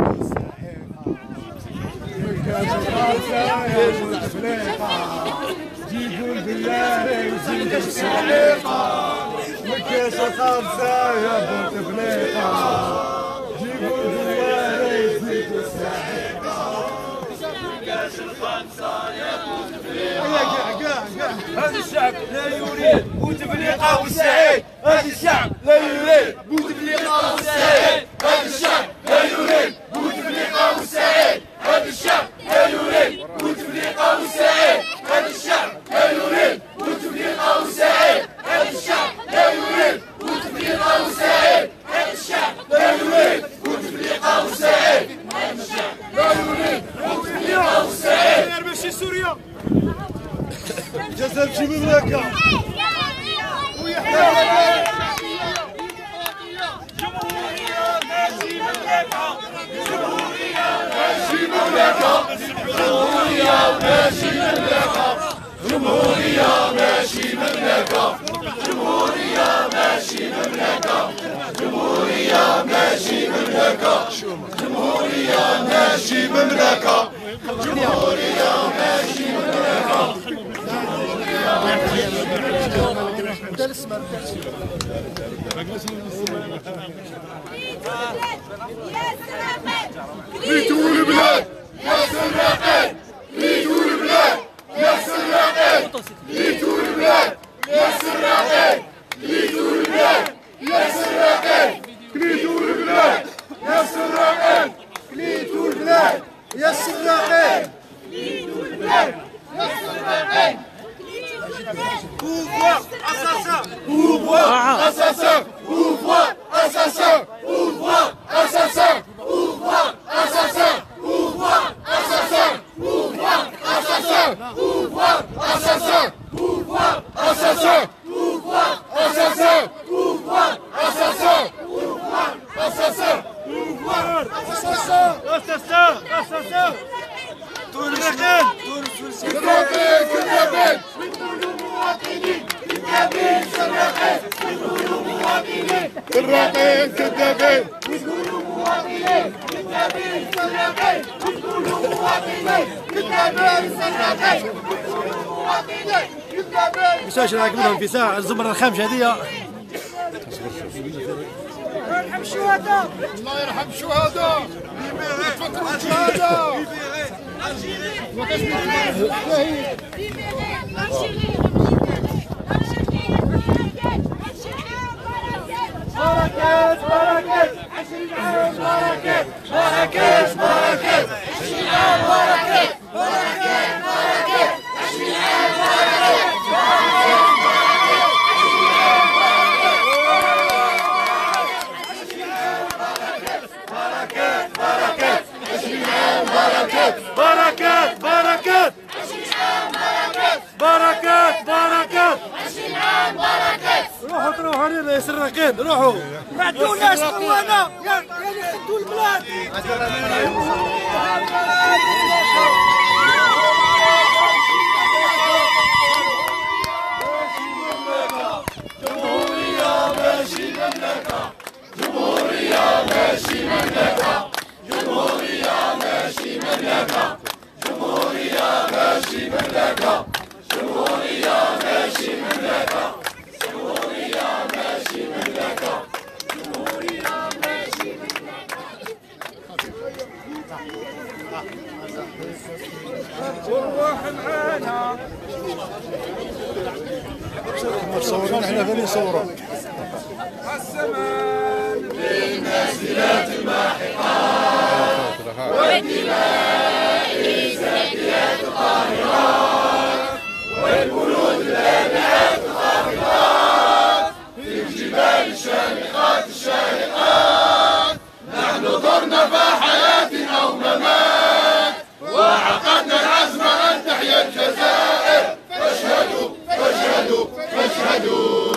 جيبوا الدياري وزيدوا السليقه مكاش الخمسه يا بوتفليقه جيبوا الدياري وزيدوا السليقه مكاش الخمسه يا بوتفليقه. هذا الشعب لا يريد بوتفليقه وسعيد. هذا الشعب لا يريد بوتفليقه وسعيد. هذا الشعب لا يريد بوتفليقه وسعيد. هذا الشعب لا يريد بوتفليقه وسعيد. هذا الشعب لا يريد بوتفليقه وسعيد. هذا الشعب لا يريد بوتفليقه وسعيد. هذا الشعب لا يريد بوتفليقه وسعيد. هذا الشعب لا يريد بوتفليقه وسعيد. ماشي سوريا الجزائر ماشي مملكه. جمهوريه ماشي مملكه. جمهوريه ماشي مملكه. جمهورية ماشي مملكة جمهورية ماشي مملكة جمهورية ماشي مملكة جمهورية ماشي مملكة جمهورية ماشي مملكة ريتو البلاد يا سراقين ريتو البلاد يا سراقين ريتو البلاد يا سراقين ريتو البلاد يا سراقين ريتو البلاد يا سراقين ريتو البلاد يا سراقين ريتو البلاد يا سراقين pouvoir assassin pouvoir assassin pouvoir assassin pouvoir assassin pouvoir assassin pouvoir assassin pouvoir assassin pouvoir assassin pouvoir assassin pouvoir assassin pouvoir assassin pouvoir assassin pouvoir assassin assassin assassin الرقين كذابين كذابين بتقولوا مواطنين كذابين سراقين بتقولوا مواطنين الرقين كذابين بتقولوا مواطنين كذابين سراقين بتقولوا مواطنين كذابين سراقين بتقولوا مواطنين كذابين
مساج راك منهم في ساعة الزمرة الخامسة هذه
الله يرحم الشهداء الله يرحم الشهداء يفكروا الشهداء بركات بركات 20 عام بركات بركات بركات 20 عام بركات بركات بركات 20 عام بركات بركات 20 عام بركات بركات بركات 20 عام بركات
روحوا تروحوا علينا يا سراقين روحوا
ما عندوناش قوانا يا خدوا البلاد جمهورية ماشي مملكة جمهورية ماشي مملكة جمهورية ماشي مملكة جمهورية ماشي مملكة جمهورية ماشي مملكة جمهورية ماشي مملكة جمهورية ماشي
والروح معانا مصورين احنا فين نصوروا
الزمان بالنازلات الماحقات والدماء الزاكيات الطاهرات والبنود اللامعات الخافقات في الجبال الشامخات الشاهقات نحن ضرنا فحياة أو ممات وعقدنا العزم أن تحيا الجزائر فاشهدوا فاشهدوا فاشهدوا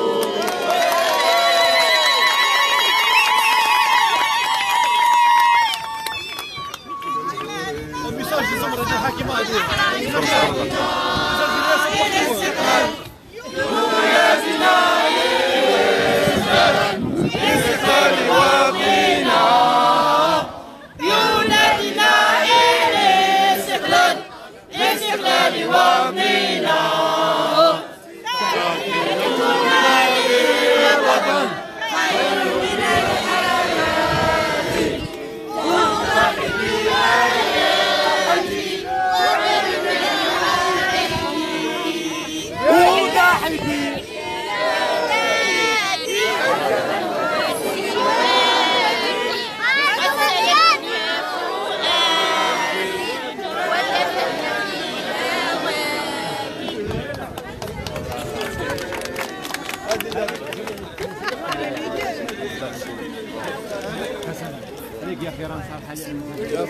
يا فيران صار حالي
يا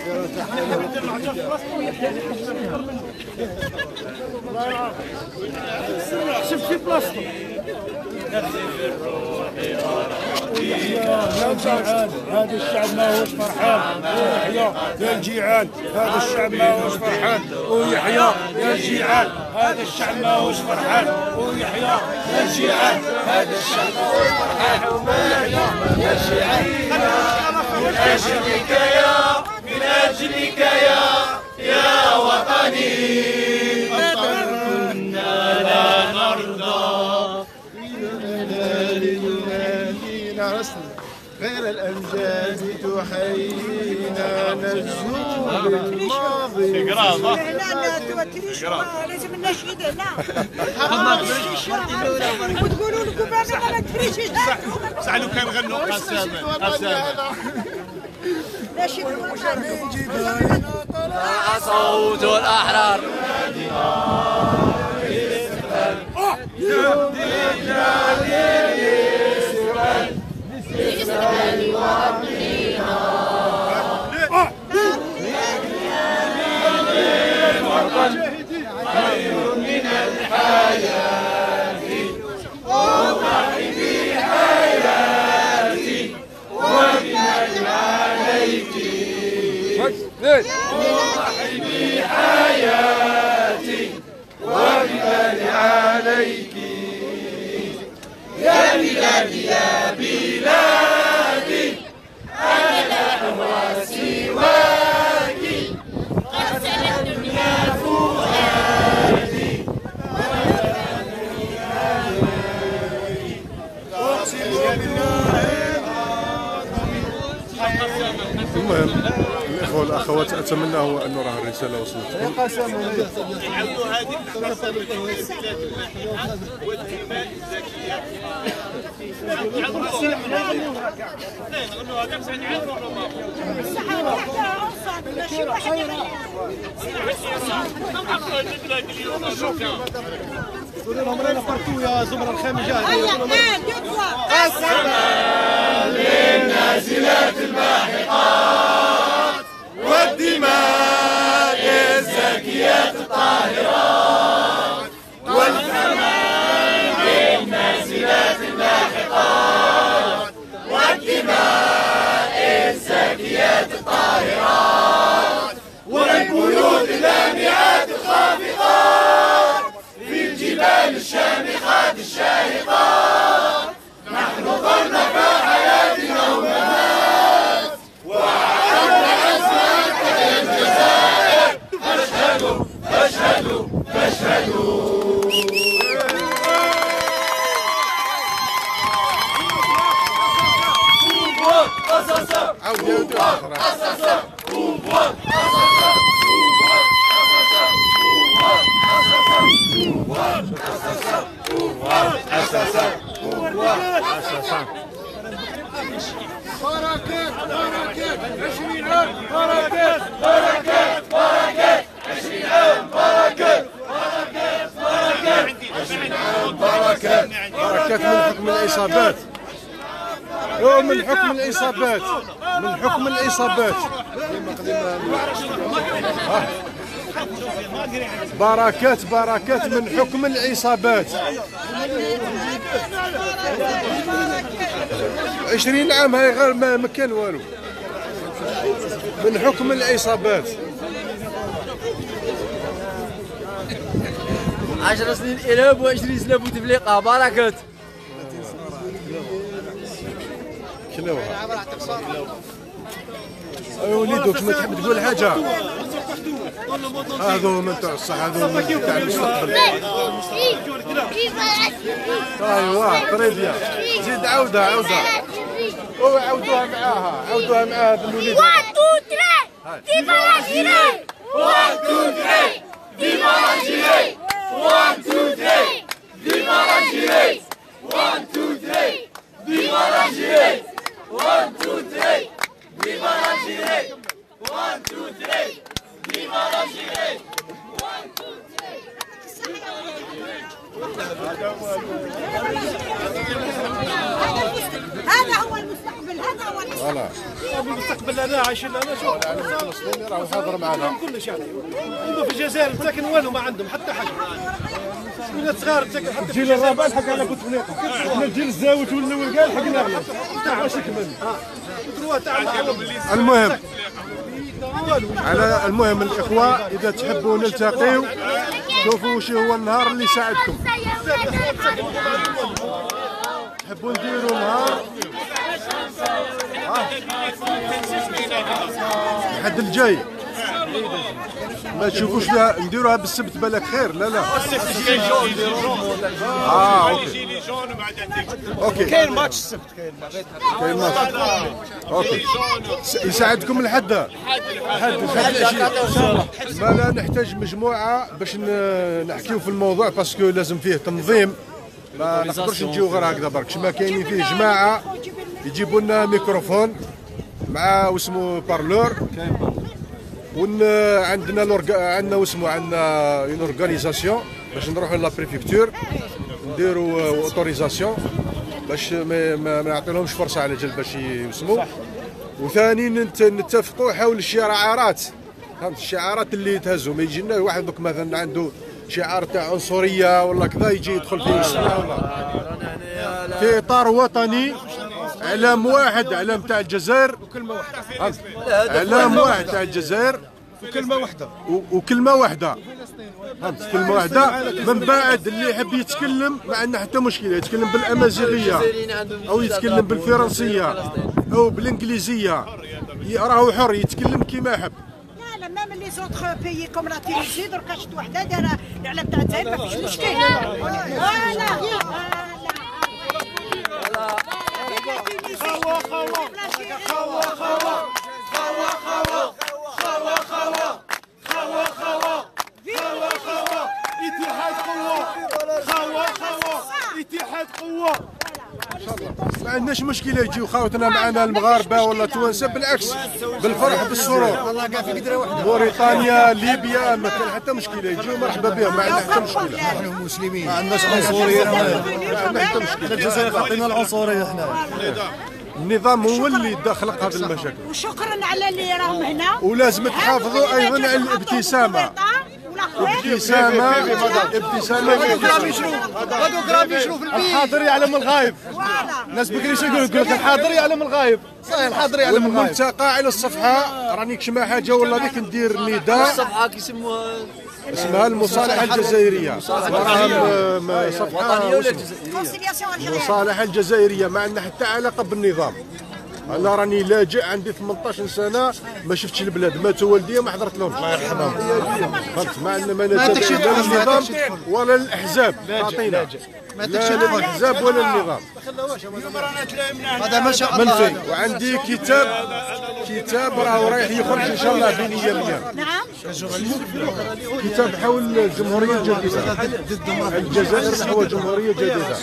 فيران
شوف في بلاصتو
هذا الشعب ما هوش فرحان ويحيى يا الجيعان. هذا الشعب ما هوش فرحان ويحيى يا الجيعان. هذا الشعب ما هوش فرحان ويحيى يا الجيعان. هذا الشعب ما هوش فرحان ويحيى يا الجيعان. من أجلك من أجلك يا وطني كنا لا نرضى
ينادينا غير الأمجاد تحيينا نجوم الماضي.
لازم النشيد هنا وتقولوا لكم ما تفريش.
سألوا كان غنوا قسامة
نشيد
طلع صوت الأحرار
خير من الحياة أضحي بحياتي وبمن عليك. أضحي بحياتي وبمن عليك. يا بلادي يا بلادي أنا لا أهوى سواك. قد سلت الدنيا فؤادي أقسم بالله.
المهم الاخوه والاخوات اتمنى هو انه راه الرساله وصلت لكم.
نعملوا هذه البلاد الماحقه والكلمات الزكيه. نغنوها كم ساعه نعرفوا
ماشي واحد
قولوا لهم رانا بارتو يا زمر الخامس جاهز.
قسما للنازلات الماحقات والدماء الزاكيات الطاهرات. والثمان للنازلات الماحقات والدماء الزاكيات الطاهرات. والبيوت اللامعات الخافقات في الجبال الشامخات الشاهقات. نحن ظلنا كحياتنا وممات وعدنا أزمات الجزائر. فاشهدوا فاشهدوا فاشهدوا. بركات بركات 20 عام. بركات بركات بركات 20 عام. بركات بركات بركات 20 عام. بركات
بركات من حكم الاصابات. من حكم الاصابات. من حكم الاصابات. بركات بركات من حكم الإصابات. 20 عام هاي غير ما كان والو. من حكم الإصابات.
10 سنين إرهاب و20 سنة بوتفليقة. بركات
كلاوها. يا وليدو كما تحب تقول حاجة. هذو من تاع الصح. هذو من تاع المستقبل. ايوا طريبيا. زيد عاودها عاودها. عاودوها معاها. عاودوها معاها بالوليد. 1 2 3 ديما لاجيري.
1 2 3 ديما لاجيري. 1 2 3 ديما لاجيري. 1 2 3 ديما لاجيري. 1 2 3 ديما لاجيري. 1 2 3 ديما لاجيري. 1 2
هذا هو المستقبل. هذا هو المستقبل.
المستقبل انا عايشين انا شوف.
الفلسطيني راهو حاضر معنا.
كلش يعني. هم في الجزائر ساكن والو ما عندهم حتى حاجه. بنات صغار
الجيل الرابع لحق على بوتفليقه، حنا الجيل الزاوت والاول كاع لحقنا غير تاع واش يكمل.
المهم الاخوه اذا تحبوا نلتقيو شوفوا شو هو النهار اللي يساعدكم. تحبوا نديروا نهار الحد الجاي ما تشوفوش نديروها بالسبت بالك خير. لا اوكي
كاين ماتش السبت
كاين ماتش اوكي يساعدكم الحد ما لا نحتاج مجموعه باش نحكيو في الموضوع باسكو لازم فيه تنظيم ما نقدرش نجيو غير هكذا برك. شما كاينين فيه جماعه يجيبوا لنا ميكروفون مع واسمو بارلور عندنا عندنا اون اورغانيزاسيون باش نروحوا لا بريفكتور نديروا اوتوريزاسيون باش ما نعطيلهمش فرصه على جال باش يسموا. وثاني نتفقوا حول الشعارات، فهمت الشعارات اللي تهزوا. ما يجينا واحد دوك مثلا عنده شعار تاع عنصريه ولا كذا يجي يدخل فيه السنه ولا في اطار وطني. علم واحد، علم تاع الجزائر
وكلمه واحده،
علم واحد تاع الجزائر
وكلمه واحده
وكلمه واحده، فهمت كلمه واحده. من بعد اللي يحب يتكلم ما عندنا حتى مشكله، يتكلم بالامازيغيه او يتكلم بالفرنسيه او بالانجليزيه راهو حر يتكلم كيما يحب.
لا ميم لي زوتر بيي كوم لا تونسي دركا شفت وحده دايره العلم تاع الجزائر ما فيش مشكل.
اتحاد قوه
ما عندناش مشكله يجيو خاوتنا معنا المغاربه ولا توانسه، بالعكس بالفرح بالسرور. موريتانيا ليبيا ما كان حتى مشكله يجيو مرحبا بهم، ما عندنا حتى مشكله.
نحن مسلمين
ما عندناش عنصريه، ما عندنا حتى مشكله.
الجزائر تعطينا العنصريه احنا.
النظام هو اللي خلق هذه المشاكل.
وشكرا على اللي راهم هنا.
ولازم تحافظوا ايضا على الابتسامه. ابتسامه
الحاضر يعلم الغايب. الناس بكري شو يقول لك الحاضر يعلم الغايب. صحيح الحاضر يعلم الغايب.
والملتقى على الصفحه راني كشما حاجه والله ذيك ندير نداء.
الصفحه كيسموها
اسمها المصالحه الجزائريه. صفحه المصالحه الجزائريه ما عندنا حتى علاقه بالنظام. انا راني لاجئ عندي 18 سنه ما شفتش البلاد، ماتوا والديا ما حضرت لهمش الله يرحمهم. فهمت ما عندنا ما نتابعش لا النظام ولا الاحزاب تعطينا، لا الاحزاب ولا النظام.
هذا
منفي. وعندي كتاب راهو رايح يخرج ان شاء الله بين ايام.
نعم
كتاب حول الجمهوريه الجديده، الجزائر نحو جمهوريه جديده.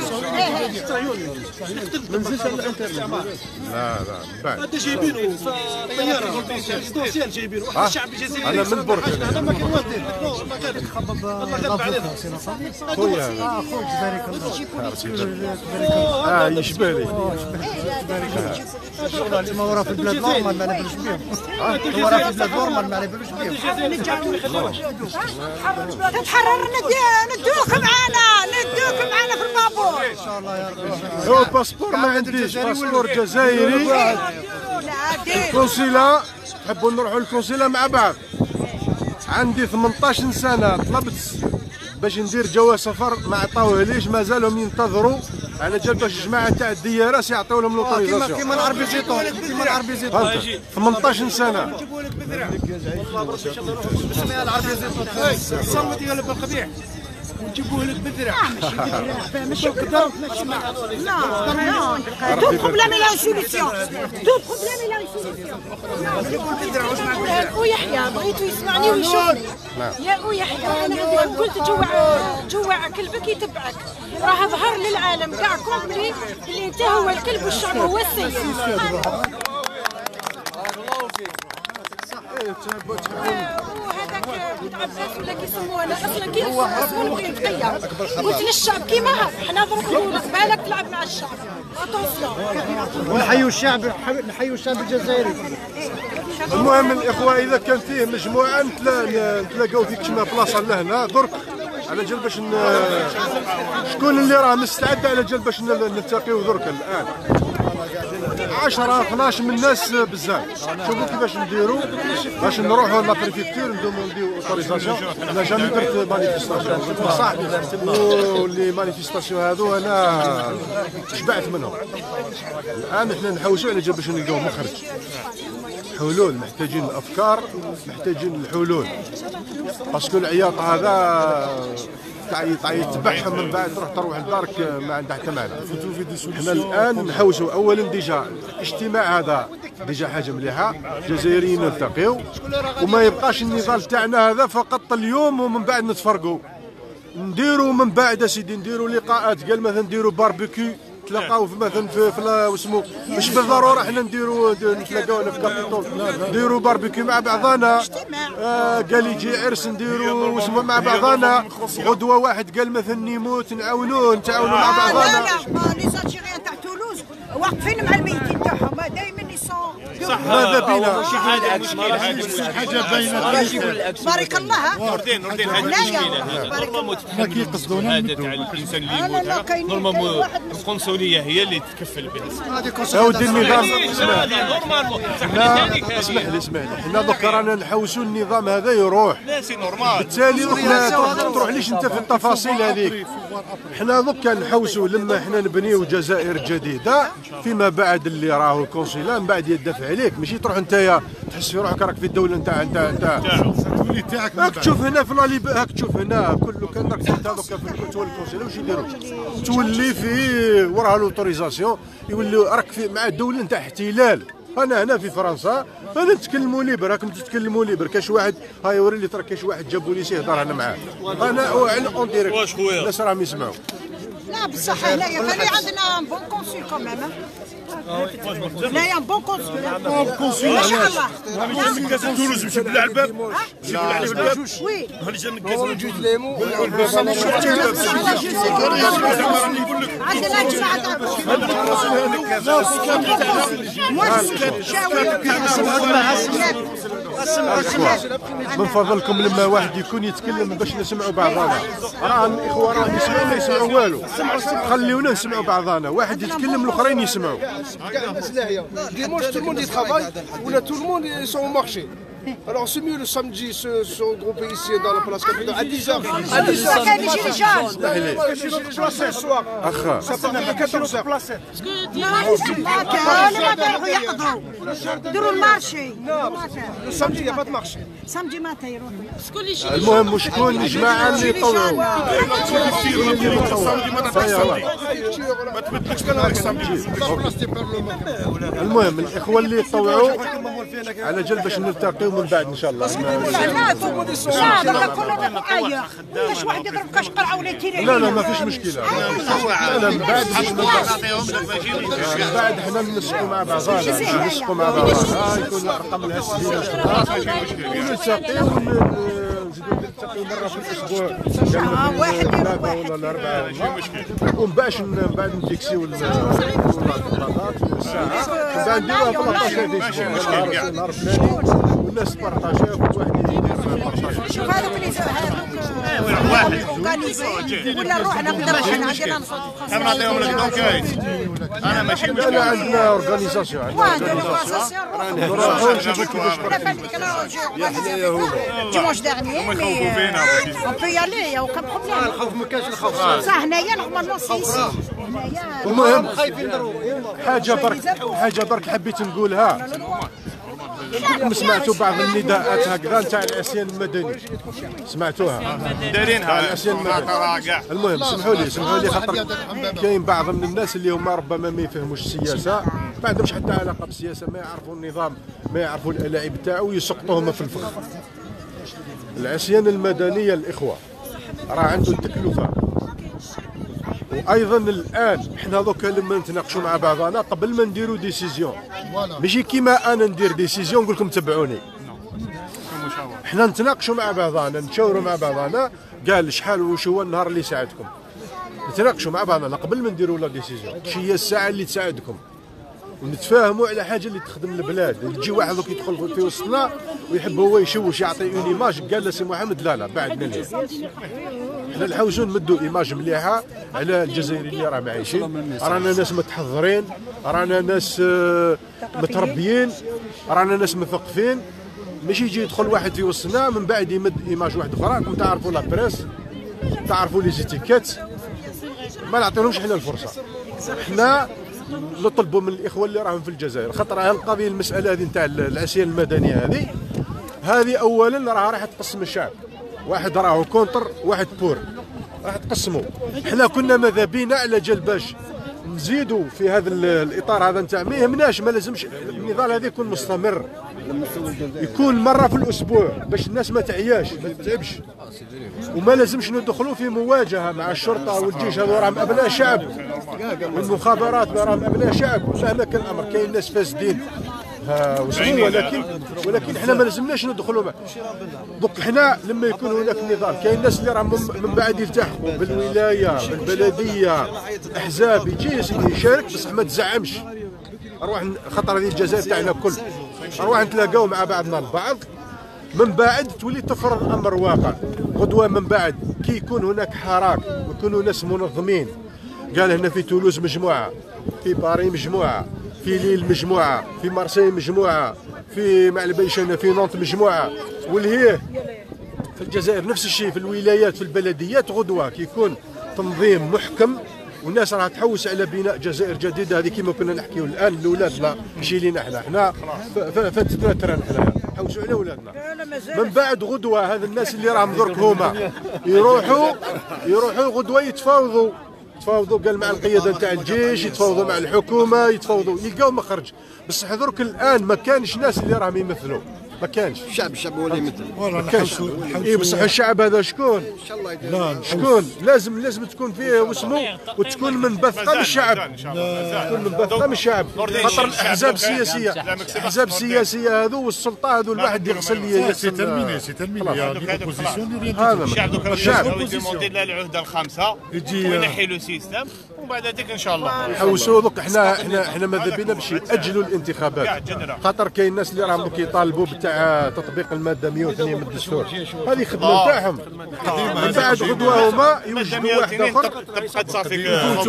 ما نزلش على الانترنت. لا من بعد
هذا جايبينه في الطياره ريزيدونسيال جايبينه واحد الشعب الجزائري.
انا من برك
هذا ما كان والدين خبب الله غلب علينا
خويا
خويا تبارك الله
يشبه لي
ما ورا في البلاد نورمال ما نبلوش بهم. ورا في البلاد نورمال ما نبلوش بهم.
تتحرر ندوك معنا في البابور
ان شاء الله يا رب.
هو باسبور ما عنديش، باسبور جزائري. الكونسيلا نحبوا نروحوا للكونسيلا مع بعض. عندي 18 سنه طلبت باش ندير جواز سفر ما عطاوهليش، مازالهم ينتظروا على جال باش الجماعه تاع الديارات يعطيو لهم لوطوريزاسيون.
كيما العربي زيتون
18 سنه.
اسمها العربي زيتون
صمت يا لب القبيح ونجيبوه لك بذره. ماشي كذا.
لا تو بروبليم لا سوليسيون. تو بروبليم لا سوليسيون.
ويحيى بغيتو يسمعني ويشوفني. يا ويحيى انا قلت جوع كلبك يتبعك. راه ظهر للعالم كاع كومبلي اللي انت هو الكلب والشعب هو السيد. وهذاك بنت عباس ولا كيسموه انا اصلا كيسموه بنتقيه. قلت للشعب كيما هذا حنا ضربوا لك بالك تلعب مع الشعب. اتونسيون.
ونحيوا الشعب، نحيوا الشعب الجزائري.
المهم الاخوه اذا كان فيه مجموعه نتلاقاو في كشما بلاصه لهنا درك على جال باش شكون اللي راه مستعد على جال باش نلتقيو درك الان 10 12 من الناس بزاف. شوفوا كيفاش نديروا باش نروحوا لا بريفكتور ندومونديو اوتوريزاسيون. انا جامي درت مانيفيستاسيون بصح واللي مانيفيستاسيون هذو انا شبعت منهم. الان احنا نحوسوا على جال باش نلقاو مخرج حلول. محتاجين الافكار، محتاجين الحلول، باسكو العياط هذا تبعهم من بعد تروح لدارك ما عندها حتى معنى. حنا الان نحوسوا اولا ديجا الاجتماع هذا ديجا حاجه مليحه، الجزائريين نلتقيو وما يبقاش النضال تاعنا هذا فقط اليوم ومن بعد نتفرقوا. نديروا من بعد سيدي نديروا لقاءات، قال مثلا نديروا باربيكيو تلاقاو مثلا في واسمو مش بالضروره احنا نتلاقاو في كابيتول نديروا باربيكيو مع بعضنا. قال يجي عرس نديروا واسمو مع بعضنا. غدوه واحد قال مثلا نموت نعاونوا مع بعضنا.
لا لي زالجيريان تاع تولوز واقفين مع الميتين تاعهم دائما يصون.
ماذا بينا
شي حاجه باينه.
بارك الله.
نوردين
حنا كيقصدونا
تاع الانسان اللي يموت نورمالمون القنصليه هي اللي تكفل بها.
اودي النظام اسمح لي حنا دوك رانا نحوسوا النظام هذا يروح. بالتالي ما تروحليش انت في التفاصيل هذيك. حنا دوك نحوسوا لما حنا نبنيو جزائر جديده فيما بعد اللي راهو الكونسيلا من بعد يدافع عليك. ماشي تروح انت تحس في روحك راك في الدوله نتاع تولي تاعك. راك تشوف هنا في لاليب راك تشوف هنا كله كان راك انت دوك في تولي الكونسيلا واش يديروا تولي في وراها الاوتوريزاسيون يولوا راك مع الدوله نتاع احتلال. انا هنا في فرنسا انا نتكلموا ليبر راكم تتكلموا ليبر. كاش واحد هاي وري لي ترى كاش واحد جاب بوليسي يهضر انا معاه انا اون ديريكت الناس راهم يسمعوا.
لا بصح هنايا ثاني عندنا بون كونسول كوميم. هنايا بون كونسول ما شاء الله.
من كاس تولوز مشي بلع الباب مشي بلع الباب
وي
هاني جا من كاس جوج
ليمو عندنا
من فضلكم لما واحد يكون يتكلم باش نسمعوا بعضنا. راه الاخوه راهم يسمعوا ما يسمعوا والو. خليونا نسمعوا بعضنا. واحد يتكلم الاخرين يسمعوا.
Dimanche, tout le monde y travaille, ou là tout le monde ils sont au marché. Alors c'est mieux le samedi se regrouper ici dans la place capitale à 10h. À 10h. Le soir. Ça part à 14h. Le samedi il n'y a pas de marché.
samedi matin يروحوا.
المهم شكون الجماعه اللي يطوعوا
ما تبدلكش كان السامدي.
المهم الاخوه اللي يطوعوا على جال باش نلتقيو من بعد ان شاء الله.
لا كلنا ايا كاش واحد يضرب كاش قرعه ولا يتيري.
لا ما فيش مشكله. لا من بعد من بعد حنا نسقوا مع بعضنا نسقوا مع بعضنا يكون الارقام لها سهيله ونلتقيو نلتقيو مره في الاسبوع ثلاثه ولا اربعه ومن بعد نفيكسيو البلاطات والساعه من بعد نديروها 13 في نهار فلاني والناس تبارطاجيها كل واحد يدير بارطاج.
شوف هذوك اللي واحد ولا نروح نقدر حنا عندنا نصوت
انا نعطيهم لك دونك انا ماشي
لا عندنا اورغانيزاسيون نروحوا نشوفوا كيفاش
dimanche dernier on peut y aller, il n'y a aucun problème.
الخوف ما كانش الخوف.
صح هنايا نورمالمون سي سي.
المهم حاجه برك حبيت نقولها. راكم سمعتوا بعض النداءات هكذا نتاع العصيان المدني سمعتوها
دايرينها
العصيان المدني. المهم سمحوا لي خاطر كاين بعض من الناس اللي هما ربما ما يفهموش السياسه ما عندهمش حتى علاقه بالسياسه ما يعرفوا النظام ما يعرفوا الالاعيب تاعو يسقطوهم في الفخ. العصيان المدنيه الاخوه راه عنده تكلفه وايضا الان حنا دوكا لما نتناقشوا مع بعضنا قبل ما نديروا ديسيزيون ماشي كيما انا ندير ديسيزيون نقول لكم تبعوني. حنا نتناقشوا مع بعضنا نتشاوروا مع بعضنا قال شحال واش هو النهار اللي يساعدكم. نتناقشوا مع بعضنا قبل ما نديروا لا ديسيزيون شي هي الساعه اللي تساعدكم. ونتفاهموا على حاجه اللي تخدم البلاد. يجي واحد دوك يدخل في وسطنا ويحب هو يشوش يعطي اون ايماج، قال له سي محمد لا بعدنا ليه. حنا نحوسوا نمدوا ايماج مليحه على الجزائريين اللي راهم عايشين. رانا ناس متحضرين، رانا ناس متربيين، رانا ناس مثقفين. ماشي يجي يدخل واحد في وسطنا من بعد يمد ايماج واحد اخرى. راكم تعرفوا لا بريس، تعرفوا لي زيتيكات، ما نعطيلهمش حنا الفرصه. حنا نطلبوا من الاخوه اللي راهم في الجزائر، خاطر هذه القضيه المساله هذه نتاع العصيان المدنيه هذه اولا راح تقسم الشعب. واحد راهو كونتر، واحد بور، راح تقسموا. حنا كنا ماذا بينا على جال باش نزيدوا في هذا الاطار هذا نتاع ما يهمناش، ما لازمش النضال هذا يكون مستمر، يكون مره في الاسبوع باش الناس ما تعياش ما تتعبش. وما لازمش ندخلوا في مواجهه مع الشرطه والجيش، هذو راهم ابناء شعب، والمخابرات راهم ابناء شعب. مهما كان الامر كاين ناس فاسدين ولكن احنا ما لازمناش ندخلوا معه. دوك حنا لما يكون هناك نضال، كاين الناس اللي راهم من بعد يلتحقوا بالولايه بالبلديه احزاب، يجي يشارك بصح ما تزعمش. اروح خاطر هذه الجزائر تاعنا الكل، اروح نتلاقاو مع بعضنا البعض، من بعد تولي تفرض الامر واقع. غدوه من بعد كي يكون هناك حراك ويكونوا ناس منظمين، قال هنا في تولوز مجموعه، في باري مجموعه، في ليل مجموعه، في مارسي مجموعه، في معلبيشانه في نونت مجموعه، والهيه في الجزائر نفس الشيء، في الولايات في البلديات. غدوه كي يكون تنظيم محكم والناس راح تحوس على بناء جزائر جديده، هذه كما كنا نحكيو الان لاولادنا ماشي لينا حنا فاتتنا تران، حنا نحوسوا على اولادنا. من بعد غدوه هذا الناس اللي راهم درك هما يروحوا غدوه يتفاوضوا قال مع القياده نتاع الجيش، يتفاوضوا مع الحكومه، يتفاوضوا يلقاو مخرج. بصح درك الان ما كانش ناس اللي راهم يمثلوا، ما كانش. الشعب هو اللي يمثل، ما كانش. اي بصح الشعب هذا شكون؟ شكون؟ لازم تكون فيه واسمه وتكون منبثقه من الشعب، تكون منبثقه من الشعب. خاطر الاحزاب السياسيه هذو والسلطه هذو الواحد يغسل لي
سي ترميني
الشعب
يديموندي العهده الخامسه وينحي له سيستم، ومن بعد هذيك ان شاء الله
نحوسوا. دوك احنا ماذا بينا باش ياجلوا الانتخابات، خاطر كاين الناس اللي راهم كيطالبوا تاع تطبيق الماده 102 من الدستور، هذه خدمه نتاعهم. من بعد غدوه هما يوجدوا واحد اخر
تبقى تصافي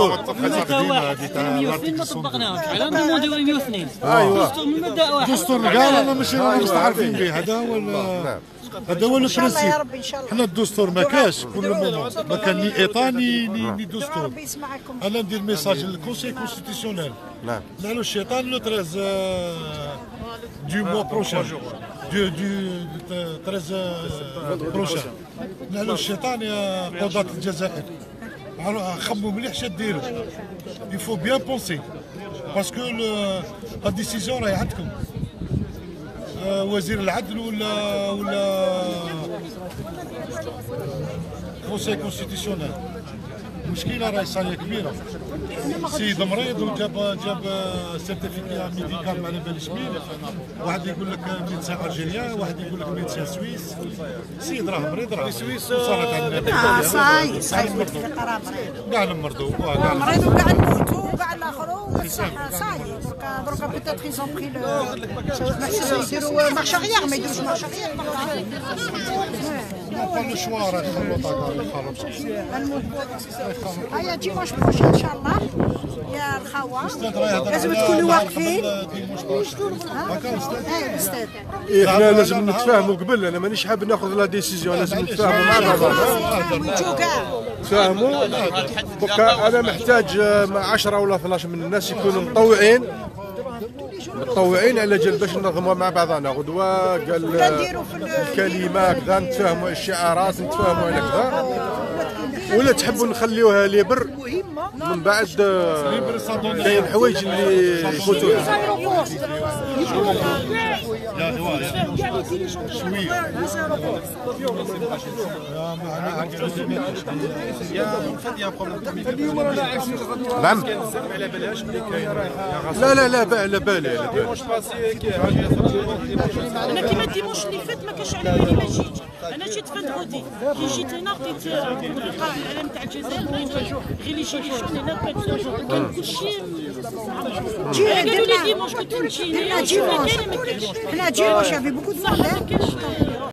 ما طبقناهمش على نموذج 102.
ايوا
دستور من الماده واحد،
دستور قال انا مش مستعرفين به. هذا هو البرانسيب. حنا الدستور ما كاش كل مومون، ما كان ني ايطا ني دستور. انا ندير ميساج للكونسي كونستيتيسيونيل، نعلو الشيطان لو 13 du mois prochain, du 13 prochain. نعلو الشيطان يا قضاة الجزائر، خموا مليح شا ديروا. Il faut bien penser parce que la décision راهي عندكم. وزير العدل ولا كونسي كونستيتيسيونيل. مشكلة راهي صايرة كبيرة. سيد مريض وجاب سيرتيفيكا ميديكال ما على باليش مين، واحد يقول لك ميدسان الجيريان، واحد يقول لك ميدسان سويس. سيد راه مريض، راه سويس صارت عندنا
صاي
كاع نمرضوا
مريض وكاع نموتوا وكاع الاخروا صاي. دروكا بوتيتر ايزون بري يديروا مارش اريير، ما يديروش مارش اريير.
با لو شوا راه يخلطوا
هيا ديماش بروشين ان شاء الله يا الخوه، لازم تكونوا واقفين.
احنا لازم نتفاهموا قبل. انا مانيش حاب ناخذ لا ديسيزيون، لازم نتفاهموا مع بعضنا. تفاهموا. انا محتاج 10 ولا 12 من الناس يكونوا متطوعين على جال باش ننظموا مع بعضنا. غدوه قال الكلمه كذا، نتفاهموا على الشعارات، نتفاهموا على كذا، ولا تحبوا نخليوها ليبر. من بعد كاين حوايج اللي يفوتوا. نعم. لا بالي.
انا كيما ديمونش اللي فات ما كانش على بالي ما جيتش. انا جيت فندغودي، كي جيت هنا لقيت القائد العلم تاع الجزائر غير اللي يجي يشوفني لا كان كلشي قالوا لي ديمونش كنت نمشي
حنا ديمونش افي بوكو دو